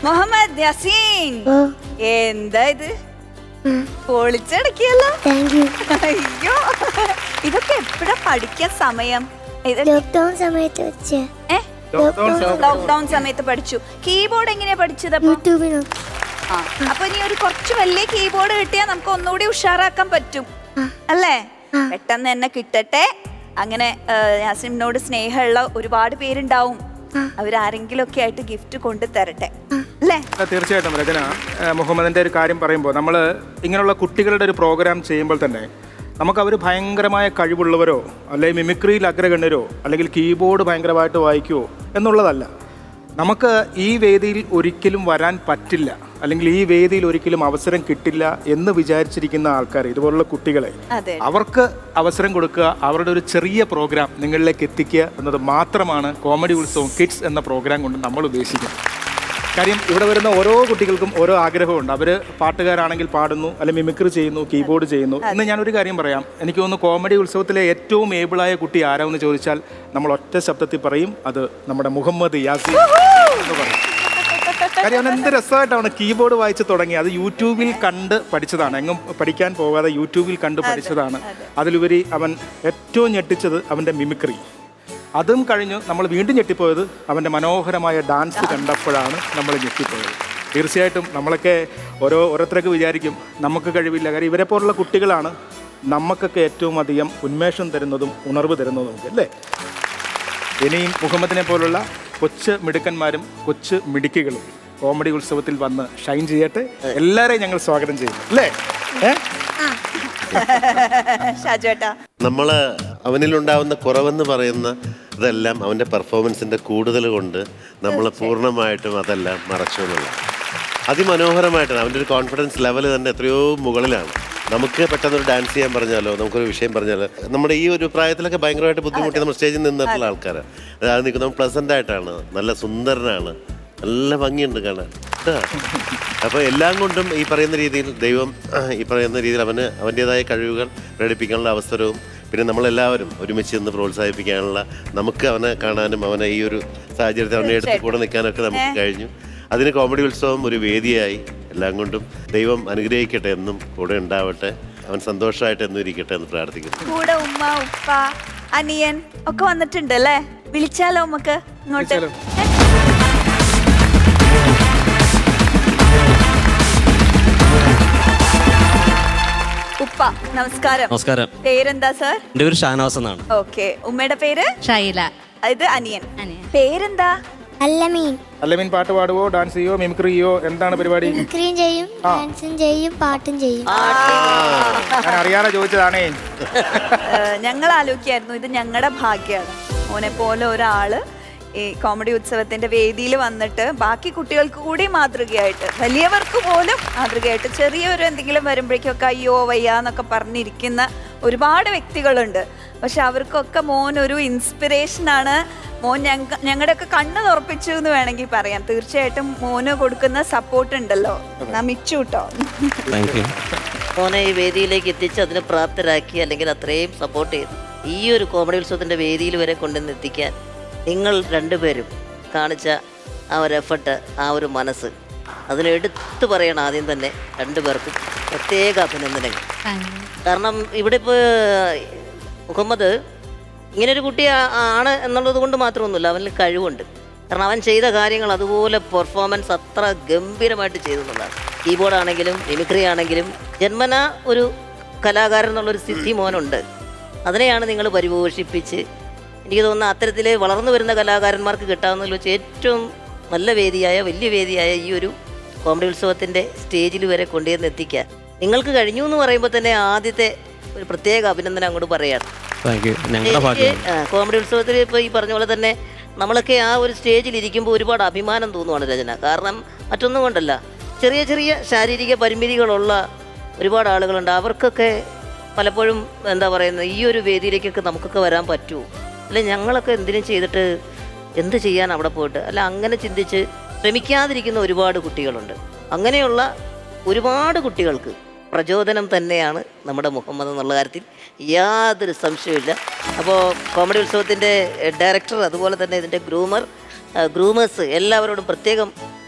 മുഹമ്മദ് യാസീൻ, എന്താ ഇത് പൊളിച്ചടക്കിയല്ലോ. അയ്യോ, ഇതൊക്കെ എപ്പോഴാ പഠിക്കാൻ സമയം? ലോക്ക്ഡൌൺ സമയത്ത് വെച്ച് ലോക്ക്ഡൌൺ സമയത്ത് പഠിച്ചു. കീബോർഡ് എങ്ങനെയാ പഠിച്ചത്? അപ്പൊ ഇനി ഒരു കുറച്ച് വലിയ കീബോർഡ് കിട്ടിയാൽ നമുക്ക് ഒന്നുകൂടി ഉഷാറാക്കാൻ പറ്റും അല്ലേ? പെട്ടെന്ന് തന്നെ കിട്ടട്ടെ. അങ്ങനെ യാസിമിനോട് സ്നേഹമുള്ള ഒരുപാട് പേരുണ്ടാവും, അവരാരെങ്കിലും ഒക്കെ ആയിട്ട് ഗിഫ്റ്റ് കൊണ്ട് തരട്ടെ അല്ലേ? തീർച്ചയായിട്ടും രചന, മുഹമ്മദിന്റെ ഒരു കാര്യം പറയുമ്പോൾ നമ്മൾ ഇങ്ങനെയുള്ള കുട്ടികളുടെ ഒരു പ്രോഗ്രാം ചെയ്യുമ്പോൾ തന്നെ നമുക്ക് അവർ ഭയങ്കരമായ കഴിവുള്ളവരോ അല്ലെങ്കിൽ മിമിക്രിയിൽ അഗ്രഗണ്യരോ അല്ലെങ്കിൽ കീബോർഡ് ഭയങ്കരമായിട്ട് വായിക്കുമോ എന്നുള്ളതല്ല. നമുക്ക് ഈ വേദിയിൽ ഒരിക്കലും വരാൻ പറ്റില്ല, അല്ലെങ്കിൽ ഈ വേദിയിൽ ഒരിക്കലും അവസരം കിട്ടില്ല എന്ന് വിചാരിച്ചിരിക്കുന്ന ആൾക്കാർ, ഇതുപോലുള്ള കുട്ടികളെ അവർക്ക് അവസരം കൊടുക്കുക, അവരുടെ ഒരു ചെറിയ പ്രോഗ്രാം നിങ്ങളിലേക്ക് എത്തിക്കുക എന്നത് മാത്രമാണ് കോമഡി ഉത്സവം കിഡ്സ് എന്ന പ്രോഗ്രാം കൊണ്ട് നമ്മൾ ഉദ്ദേശിക്കുന്നത്. കാര്യം ഇവിടെ വരുന്ന ഓരോ കുട്ടികൾക്കും ഓരോ ആഗ്രഹമുണ്ട്. അവർ പാട്ടുകാരാണെങ്കിൽ പാടുന്നു, അല്ലെങ്കിൽ മിമിക്രി ചെയ്യുന്നു, കീബോർഡ് ചെയ്യുന്നു. ഇന്ന് ഞാനൊരു കാര്യം പറയാം, എനിക്ക് തോന്നുന്നു കോമഡി ഉത്സവത്തിലെ ഏറ്റവും ഏബിളായ കുട്ടി ആരാവെന്ന് ചോദിച്ചാൽ നമ്മൾ ഒറ്റ ശബ്ദത്തിൽ പറയും, അത് നമ്മുടെ മുഹമ്മദ് യാസീൻ എന്ന് പറയും. കാര്യം അവൻ എന്ത് രസമായിട്ടാണ് കീബോർഡ് വായിച്ച് തുടങ്ങി. അത് യൂട്യൂബിൽ കണ്ട് പഠിച്ചതാണ്, എങ്ങും പഠിക്കാൻ പോകാതെ യൂട്യൂബിൽ കണ്ട് പഠിച്ചതാണ്. അതിലുപരി അവൻ ഏറ്റവും ഞെട്ടിച്ചത് അവൻ്റെ മിമിക്രി. അതും കഴിഞ്ഞ് നമ്മൾ വീണ്ടും ഞെട്ടിപ്പോയത് അവൻ്റെ മനോഹരമായ ഡാൻസ് കണ്ടപ്പോഴാണ് നമ്മൾ ഞെട്ടിപ്പോയത്. തീർച്ചയായിട്ടും നമ്മളൊക്കെ ഓരോ ഓരോരുത്തരൊക്കെ വിചാരിക്കും നമുക്ക് കഴിവില്ല. കാര്യം ഇവരെ പോലുള്ള കുട്ടികളാണ് നമുക്കൊക്കെ ഏറ്റവും അധികം ഉന്മേഷം തരുന്നതും ഉണർവ് തരുന്നതും, അല്ലേ? ഇനിയും മുഹമ്മദിനെ പോലുള്ള കൊച്ചു മിടുക്കന്മാരും കൊച്ചു മിടുക്കികളും കോമഡി ഉത്സവത്തിൽ വന്ന് ഷൈൻ ചെയ്യട്ടെ. എല്ലാവരെയും ഞങ്ങൾ സ്വാഗതം ചെയ്യുന്നു, അല്ലേ? നമ്മള് അവനിലുണ്ടാവുന്ന കുറവെന്ന് പറയുന്ന ഇതെല്ലാം അവൻ്റെ പെർഫോമൻസിൻ്റെ കൂടുതൽ കൊണ്ട് നമ്മൾ പൂർണ്ണമായിട്ടും അതെല്ലാം മറച്ചു എന്നുള്ള അതിമനോഹരമായിട്ടാണ്. അവൻ്റെ ഒരു കോൺഫിഡൻസ് ലെവൽ തന്നെ എത്രയോ മുകളിലാണ്. നമുക്ക് പെട്ടെന്നൊരു ഡാൻസ് ചെയ്യാൻ പറഞ്ഞാലോ, നമുക്കൊരു വിഷയം പറഞ്ഞാലോ, നമ്മുടെ ഈ ഒരു പ്രായത്തിലൊക്കെ ഭയങ്കരമായിട്ട് ബുദ്ധിമുട്ടി നമ്മൾ സ്റ്റേജിൽ നിന്നിട്ടുള്ള ആൾക്കാരാണ്. അത് നിൽക്കുന്നത് പ്ലസൻ്റ് ആയിട്ടാണ്, നല്ല സുന്ദരനാണ്, നല്ല ഭംഗിയുണ്ട് കാണാൻ. അപ്പോൾ എല്ലാം കൊണ്ടും ഈ പറയുന്ന രീതിയിൽ ദൈവം ഈ പറയുന്ന രീതിയിൽ അവന് അവൻ്റേതായ കഴിവുകൾ പ്രകടിപ്പിക്കാനുള്ള അവസരവും പിന്നെ നമ്മളെല്ലാവരും ഒരുമിച്ച് നിന്ന് പ്രോത്സാഹിപ്പിക്കാനുള്ള, നമുക്ക് അവനെ കാണാനും അവനെ ഈ ഒരു സാഹചര്യത്തിൽ അവനെ എടുത്ത് കൂടെ നിൽക്കാനൊക്കെ നമുക്ക് കഴിഞ്ഞു. അതിന് കോമഡി ഉത്സവം ഒരു വേദിയായി. എല്ലാം കൊണ്ടും ദൈവം അനുഗ്രഹിക്കട്ടെ, എന്നും കൂടെ ഉണ്ടാവട്ടെ, അവൻ സന്തോഷമായിട്ട് എന്നും ഇരിക്കട്ടെ എന്ന് പ്രാർത്ഥിക്കുന്നു. കൂടെ ഉമ്മ ഉപ്പ അനിയൻ ഒക്കെ വന്നിട്ടുണ്ട് അല്ലേ? വിളിച്ചാലോ നമുക്ക് ഇങ്ങോട്ട്? ഉപ്പ നമസ്കാരം. നമസ്കാരം. പേരെന്താ സർ? എന്റെ പേര് ഷാനവാസ് എന്നാണ്. ഓക്കെ. ഉമ്മയുടെ പേര് ഷൈല. ഇത് അനിയൻ. പേരെന്താ? അല്ലമീൻ. അല്ലമീൻ പാട്ട് പാടുവോ, ഡാൻസ് ചെയ്യോ, മിമിക്രി ചെയ്യോ, എന്താണ് പരിപാടി? മിമിക്രിയും ചെയ്യും, ഡാൻസും ചെയ്യും, പാട്ടും ചെയ്യും. ഞാൻ അറിയാതെ ചോദിച്ചതാണേ. ഞങ്ങൾ ആലോചിക്കായിരുന്നു, ഇത് ഞങ്ങളുടെ ഭാഗ്യമാണ്, മോനെ പോലെ ഒരാള് ഈ കോമഡി ഉത്സവത്തിന്റെ വേദിയിൽ വന്നിട്ട് ബാക്കി കുട്ടികൾക്ക് കൂടി മാതൃകയായിട്ട്, വലിയവർക്ക് പോലും മാതൃകയായിട്ട്, ചെറിയൊരു എന്തെങ്കിലും വരുമ്പോഴേക്കൊക്കെ അയ്യോ വയ്യാന്നൊക്കെ പറഞ്ഞിരിക്കുന്ന ഒരുപാട് വ്യക്തികളുണ്ട്. പക്ഷെ അവർക്കൊക്കെ മോൻ ഒരു ഇൻസ്പിറേഷനാണ്. മോൻ ഞങ്ങ ഞങ്ങളുടെയൊക്കെ കണ്ണ് തുറപ്പിച്ചു എന്ന് വേണമെങ്കിൽ പറയാം. തീർച്ചയായിട്ടും മോന് കൊടുക്കുന്ന സപ്പോർട്ട് ഉണ്ടല്ലോ, നമിച്ചു കേട്ടോ. മോനെ ഈ വേദിയിലേക്ക് എത്തിച്ച് അതിനെ പ്രാപ്തരാക്കി, അല്ലെങ്കിൽ അത്രയും സപ്പോർട്ട് ചെയ്തു ഈ ഒരു കോമഡി ഉത്സവത്തിൻ്റെ വേദിയിൽ വരെ കൊണ്ടുവന്ന് എത്തിക്കാൻ നിങ്ങൾ രണ്ടുപേരും കാണിച്ച ആ ഒരു എഫർട്ട്, ആ ഒരു മനസ്സ്, അതിനെടുത്ത് പറയണം ആദ്യം തന്നെ രണ്ടുപേർക്കും പ്രത്യേക അഭിനന്ദനങ്ങൾ. കാരണം ഇവിടെ ഇപ്പോൾ മുഹമ്മദ് ഇങ്ങനൊരു കുട്ടി ആണ് എന്നുള്ളത് കൊണ്ട് മാത്രമൊന്നുമില്ല, അവനിൽ കഴിവുണ്ട്. കാരണം അവൻ ചെയ്ത കാര്യങ്ങൾ അതുപോലെ പെർഫോമൻസ് അത്ര ഗംഭീരമായിട്ട് ചെയ്തു എന്നുള്ളതാണ്. കീബോർഡ് ആണെങ്കിലും മിമിക്രി ആണെങ്കിലും ജന്മന ഒരു കലാകാരൻ എന്നുള്ളൊരു സിദ്ധി മോനുണ്ട്. അതിനെയാണ് നിങ്ങൾ പരിപോഷിപ്പിച്ച്, എനിക്ക് തോന്നുന്ന അത്തരത്തിൽ വളർന്നു വരുന്ന കലാകാരന്മാർക്ക് കിട്ടാവുന്നതിൽ വെച്ച് ഏറ്റവും നല്ല വേദിയായ, വലിയ വേദിയായ ഈ ഒരു കോമഡി ഉത്സവത്തിൻ്റെ സ്റ്റേജിൽ വരെ കൊണ്ടുവന്ന് എത്തിക്കാൻ നിങ്ങൾക്ക് കഴിഞ്ഞു എന്ന് പറയുമ്പോൾ തന്നെ ആദ്യത്തെ ഒരു പ്രത്യേക അഭിനന്ദനം അങ്ങോട്ട് പറയാണ്. കോമഡി ഉത്സവത്തിൽ ഇപ്പോൾ ഈ പറഞ്ഞ പോലെ തന്നെ നമ്മളൊക്കെ ആ ഒരു സ്റ്റേജിൽ ഇരിക്കുമ്പോൾ ഒരുപാട് അഭിമാനം തോന്നുവാണ് രചന. കാരണം മറ്റൊന്നും കൊണ്ടല്ല, ചെറിയ ചെറിയ ശാരീരിക പരിമിതികളുള്ള ഒരുപാട് ആളുകളുണ്ട്. അവർക്കൊക്കെ പലപ്പോഴും എന്താ പറയുന്നത്, ഈ ഒരു വേദിയിലേക്കൊക്കെ നമുക്കൊക്കെ വരാൻ പറ്റുമോ, അല്ലെ ഞങ്ങളൊക്കെ എന്തിനും ചെയ്തിട്ട് എന്ത് ചെയ്യാൻ അവിടെ പോയിട്ട്, അല്ല അങ്ങനെ ചിന്തിച്ച് ശ്രമിക്കാതിരിക്കുന്ന ഒരുപാട് കുട്ടികളുണ്ട്. അങ്ങനെയുള്ള ഒരുപാട് കുട്ടികൾക്ക് പ്രചോദനം തന്നെയാണ് നമ്മുടെ മുഹമ്മദ് എന്നുള്ള കാര്യത്തിൽ യാതൊരു സംശയമില്ല. അപ്പോൾ കോമഡി ഉത്സവത്തിൻ്റെ ഡയറക്ടർ, അതുപോലെ തന്നെ ഇതിൻ്റെ ഗ്രൂമർ ഗ്രൂമേഴ്സ് എല്ലാവരോടും പ്രത്യേകം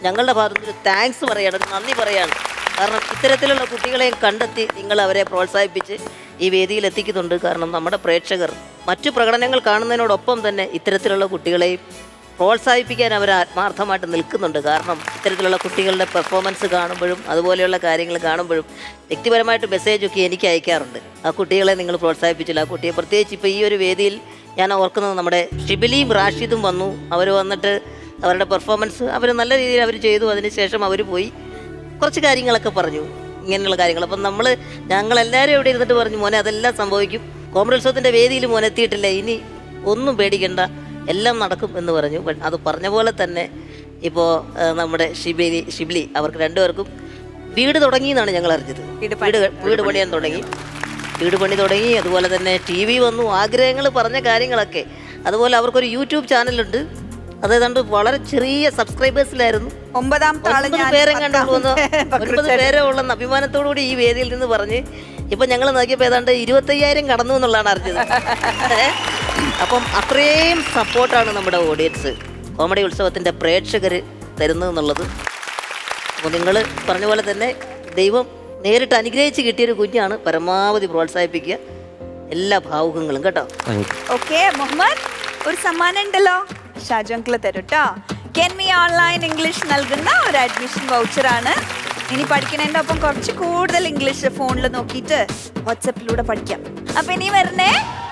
ഞങ്ങളുടെ ഭാഗത്തു നിന്ന് താങ്ക്സ് പറയാണ്, നന്ദി പറയാണ്. കാരണം ഇത്തരത്തിലുള്ള കുട്ടികളെയും കണ്ടെത്തി നിങ്ങൾ അവരെ പ്രോത്സാഹിപ്പിച്ച് ഈ വേദിയിൽ എത്തിക്കുന്നുണ്ട്. കാരണം നമ്മുടെ പ്രേക്ഷകർ മറ്റു പ്രകടനങ്ങൾ കാണുന്നതിനോടൊപ്പം തന്നെ ഇത്തരത്തിലുള്ള കുട്ടികളെയും പ്രോത്സാഹിപ്പിക്കാൻ അവർ ആത്മാർത്ഥമായിട്ട് നിൽക്കുന്നുണ്ട്. കാരണം ഇത്തരത്തിലുള്ള കുട്ടികളുടെ പെർഫോമൻസ് കാണുമ്പോഴും അതുപോലെയുള്ള കാര്യങ്ങൾ കാണുമ്പോഴും വ്യക്തിപരമായിട്ട് മെസ്സേജൊക്കെ എനിക്ക് അയക്കാറുണ്ട്. ആ കുട്ടികളെ നിങ്ങൾ പ്രോത്സാഹിപ്പിച്ചില്ല. ആ കുട്ടിയെ പ്രത്യേകിച്ച് ഇപ്പോൾ ഈ ഒരു വേദിയിൽ ഞാൻ ഓർക്കുന്നത് നമ്മുടെ ഷിബിലിയും റാഷിദും വന്നു. അവർ വന്നിട്ട് അവരുടെ പെർഫോമൻസ് അവർ നല്ല രീതിയിൽ അവർ ചെയ്തു. അതിനുശേഷം അവർ പോയി കുറച്ച് കാര്യങ്ങളൊക്കെ പറഞ്ഞു, ഇങ്ങനെയുള്ള കാര്യങ്ങൾ. അപ്പം നമ്മൾ ഞങ്ങളെല്ലാവരും ഇവിടെ ഇരുന്നിട്ട് പറഞ്ഞു, മോനെ അതെല്ലാം സംഭവിക്കും, കോമഡി ഉത്സവത്തിൻ്റെ വേദിയിൽ മോനെ എത്തിയിട്ടില്ല, ഇനി ഒന്നും പേടിക്കണ്ട, എല്ലാം നടക്കും എന്ന് പറഞ്ഞു. അത് പറഞ്ഞ പോലെ തന്നെ ഇപ്പോൾ നമ്മുടെ ഷിബിലി ഷിബിലി അവർക്ക് രണ്ടുപേർക്കും വീട് തുടങ്ങി എന്നാണ് ഞങ്ങൾ അറിഞ്ഞത്. വീട് വീട് പണിയാൻ തുടങ്ങി വീട് പണി തുടങ്ങി അതുപോലെ തന്നെ ടി വി വന്നു, ആഗ്രഹങ്ങൾ പറഞ്ഞ കാര്യങ്ങളൊക്കെ. അതുപോലെ അവർക്കൊരു യൂട്യൂബ് ചാനലുണ്ട്. അതേതാണ്ട് വളരെ ചെറിയ സബ്സ്ക്രൈബേഴ്സിലായിരുന്നു. ഒമ്പതാം പേരെ കണ്ടുള്ളൂ ഒൻപത് പേരെ ഉള്ളെന്ന് അഭിമാനത്തോടുകൂടി ഈ വേദിയിൽ നിന്ന് പറഞ്ഞ് ഇപ്പം ഞങ്ങൾ നോക്കിയപ്പോൾ ഏതാണ്ട് ഇരുപത്തയ്യായിരം കടന്നു എന്നുള്ളതാണ് അറിഞ്ഞത്. അപ്പം അത്രയും സപ്പോർട്ടാണ് നമ്മുടെ ഓഡിയൻസ്, കോമഡി ഉത്സവത്തിൻ്റെ പ്രേക്ഷകർ തരുന്നതെന്നുള്ളത്. അപ്പോൾ നിങ്ങൾ പറഞ്ഞ പോലെ തന്നെ ദൈവം നേരിട്ട് അനുഗ്രഹിച്ച് കിട്ടിയൊരു കുഞ്ഞാണ്. പരമാവധി പ്രോത്സാഹിപ്പിക്കുക, എല്ലാ ഭാവുകങ്ങളും കേട്ടോ. ഓക്കെ മുഹമ്മദ്, ഒരു സമ്മാനം ഉണ്ടല്ലോ, ഷാജു അങ്കിള് തരും കേട്ടോ. കെൻമി ഓൺലൈൻ ഇംഗ്ലീഷ് നൽകുന്ന ഒരു അഡ്മിഷൻ വൗച്ചറാണ്. ഇനി പഠിക്കണതിൻ്റെ ഒപ്പം കുറച്ച് കൂടുതൽ ഇംഗ്ലീഷ് ഫോണിൽ നോക്കിയിട്ട് വാട്സപ്പിലൂടെ പഠിക്കാം. അപ്പൊ ഇനി വരണേ.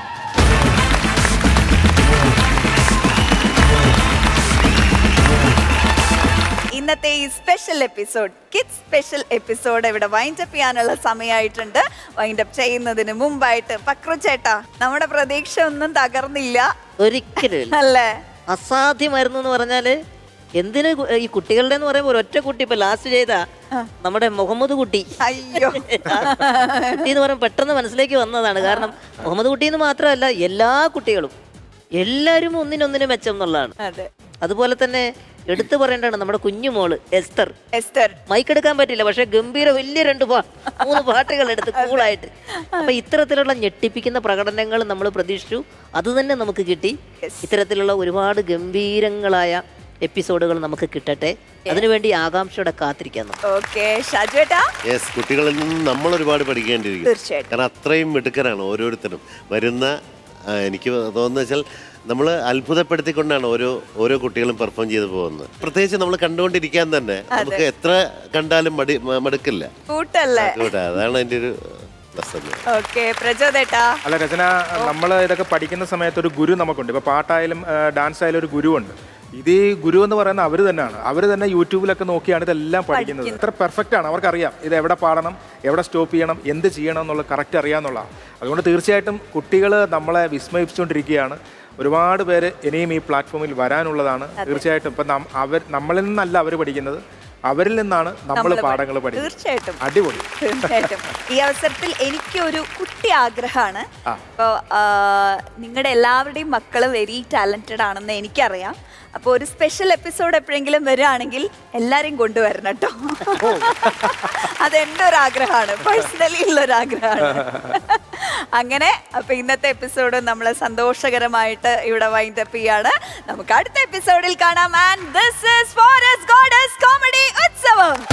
ഇന്നത്തെ ഈ special episode, kids special episode ഇവിടെ വൈൻഡ് അപ്പ് ചെയ്യാനുള്ള സമയമായിട്ടുണ്ട്. വൈൻഡ് അപ്പ് ചെയ്യുന്നതിന് മുമ്പായിട്ട് പക്രു ചേട്ടാ, നമ്മുടെ പ്രതീക്ഷ ഒന്നും തകർന്നില്ല ഒരിക്കലും അല്ലേ? അസാധ്യമായിരുന്നു എന്ന് പറഞ്ഞാല് എന്തിന് ഈ കുട്ടികളുടെ എന്ന് പറയുമ്പോൾ ഒരൊറ്റ കുട്ടി ഇപ്പൊ ലാസ്റ്റ് ചെയ്ത നമ്മുടെ മുഹമ്മദ് കുട്ടി, അയ്യോ കുട്ടി എന്ന് പറയുമ്പോൾ പെട്ടെന്ന് മനസ്സിലേക്ക് വന്നതാണ്. കാരണം മുഹമ്മദ് കുട്ടി എന്ന് മാത്രമല്ല എല്ലാ കുട്ടികളും എല്ലാവരും ഒന്നിനൊന്നിനും മെച്ചം എന്നുള്ളതാണ്. അതുപോലെ തന്നെ എടുത്തു പറയേണ്ടതാണ് നമ്മുടെ കുഞ്ഞുമോള് എസ്തർ. എസ്തർ മൈക്ക് എടുക്കാൻ പറ്റില്ല, പക്ഷെ ഗംഭീര വലിയ രണ്ട് പാ മൂന്ന് പാട്ടുകൾ എടുത്ത് കൂളായിട്ട്. അപ്പൊ ഇത്തരത്തിലുള്ള ഞെട്ടിപ്പിക്കുന്ന പ്രകടനങ്ങൾ നമ്മൾ പ്രതീക്ഷിച്ചു, അത് തന്നെ നമുക്ക് കിട്ടി. ഇത്തരത്തിലുള്ള ഒരുപാട് ഗംഭീരങ്ങളായ എപ്പിസോഡുകൾ നമുക്ക് കിട്ടട്ടെ, അതിനുവേണ്ടി ആകാംക്ഷയോടെ കാത്തിരിക്കാം. കുട്ടികളിൽ നിന്ന് നമ്മൾ ഒരുപാട് പഠിക്കേണ്ടിയിരിക്കും. കാരണം അത്രയും മിടുക്കരാണ് ഓരോരുത്തരും. വരുന്ന എനിക്ക് തോന്നുന്നു വെച്ചാൽ നമ്മൾ അത്ഭുതപ്പെടുത്തിക്കൊണ്ടാണ് ഓരോ ഓരോ കുട്ടികളും പെർഫോം ചെയ്ത് പോകുന്നത്. പ്രത്യേകിച്ച് നമ്മൾ കണ്ടുകൊണ്ടിരിക്കാൻ തന്നെ നമുക്ക് എത്ര കണ്ടാലും മടി മടുക്കില്ല. അതാണ് അതിന്റെ ഒരു അല്ല രചന, നമ്മൾ ഇതൊക്കെ പഠിക്കുന്ന സമയത്ത് ഒരു ഗുരു നമുക്കുണ്ട്. ഇപ്പൊ പാട്ടായാലും ഡാൻസ് ആയാലും ഒരു ഗുരുവുണ്ട്. ഇത് ഈ ഗുരു എന്ന് പറയുന്നത് അവർ തന്നെയാണ്. അവർ തന്നെ യൂട്യൂബിലൊക്കെ നോക്കിയാണ് ഇതെല്ലാം പഠിക്കുന്നത്. ഇത്ര പെർഫെക്റ്റ് ആണ്, അവർക്കറിയാം ഇത് എവിടെ പാടണം, എവിടെ സ്റ്റോപ്പ് ചെയ്യണം, എന്ത് ചെയ്യണം എന്നുള്ളത് കറക്റ്റ് അറിയാമെന്നുള്ളതാണ്. അതുകൊണ്ട് തീർച്ചയായിട്ടും കുട്ടികൾ നമ്മളെ വിസ്മയിപ്പിച്ചുകൊണ്ടിരിക്കുകയാണ്. ഒരുപാട് പേര് ഇനിയും ഈ പ്ലാറ്റ്ഫോമിൽ വരാനുള്ളതാണ്. തീർച്ചയായിട്ടും ഇപ്പം അവർ നമ്മളിൽ നിന്നല്ല അവർ പഠിക്കുന്നത്, അവരിൽ നിന്നാണ് നമ്മൾ പാഠങ്ങൾ പഠിക്കുന്നത്. തീർച്ചയായിട്ടും അടിപൊളി. തീർച്ചയായിട്ടും ഈ അവസരത്തിൽ എനിക്കൊരു കുട്ടി ആഗ്രഹമാണ്. ഇപ്പോൾ നിങ്ങളുടെ എല്ലാവരുടെയും മക്കൾ വെരി ടാലന്റഡ് ആണെന്ന് എനിക്കറിയാം. അപ്പോൾ ഒരു സ്പെഷ്യൽ എപ്പിസോഡ് എപ്പോഴെങ്കിലും വരികയാണെങ്കിൽ എല്ലാവരെയും കൊണ്ടുവരണം കേട്ടോ. അതെൻ്റെ ഒരു ആഗ്രഹമാണ്, പേഴ്സണലി ഉള്ളൊരു ആഗ്രഹമാണ്. അങ്ങനെ അപ്പൊ ഇന്നത്തെ എപ്പിസോഡ് നമ്മൾ സന്തോഷകരമായിട്ട് ഇവിടെ വൈൻഡ് അപ്പ് ചെയ്യാണ്. നമുക്ക് അടുത്ത എപ്പിസോഡിൽ കാണാം. And this is forest goddess comedy ഉത്സവം.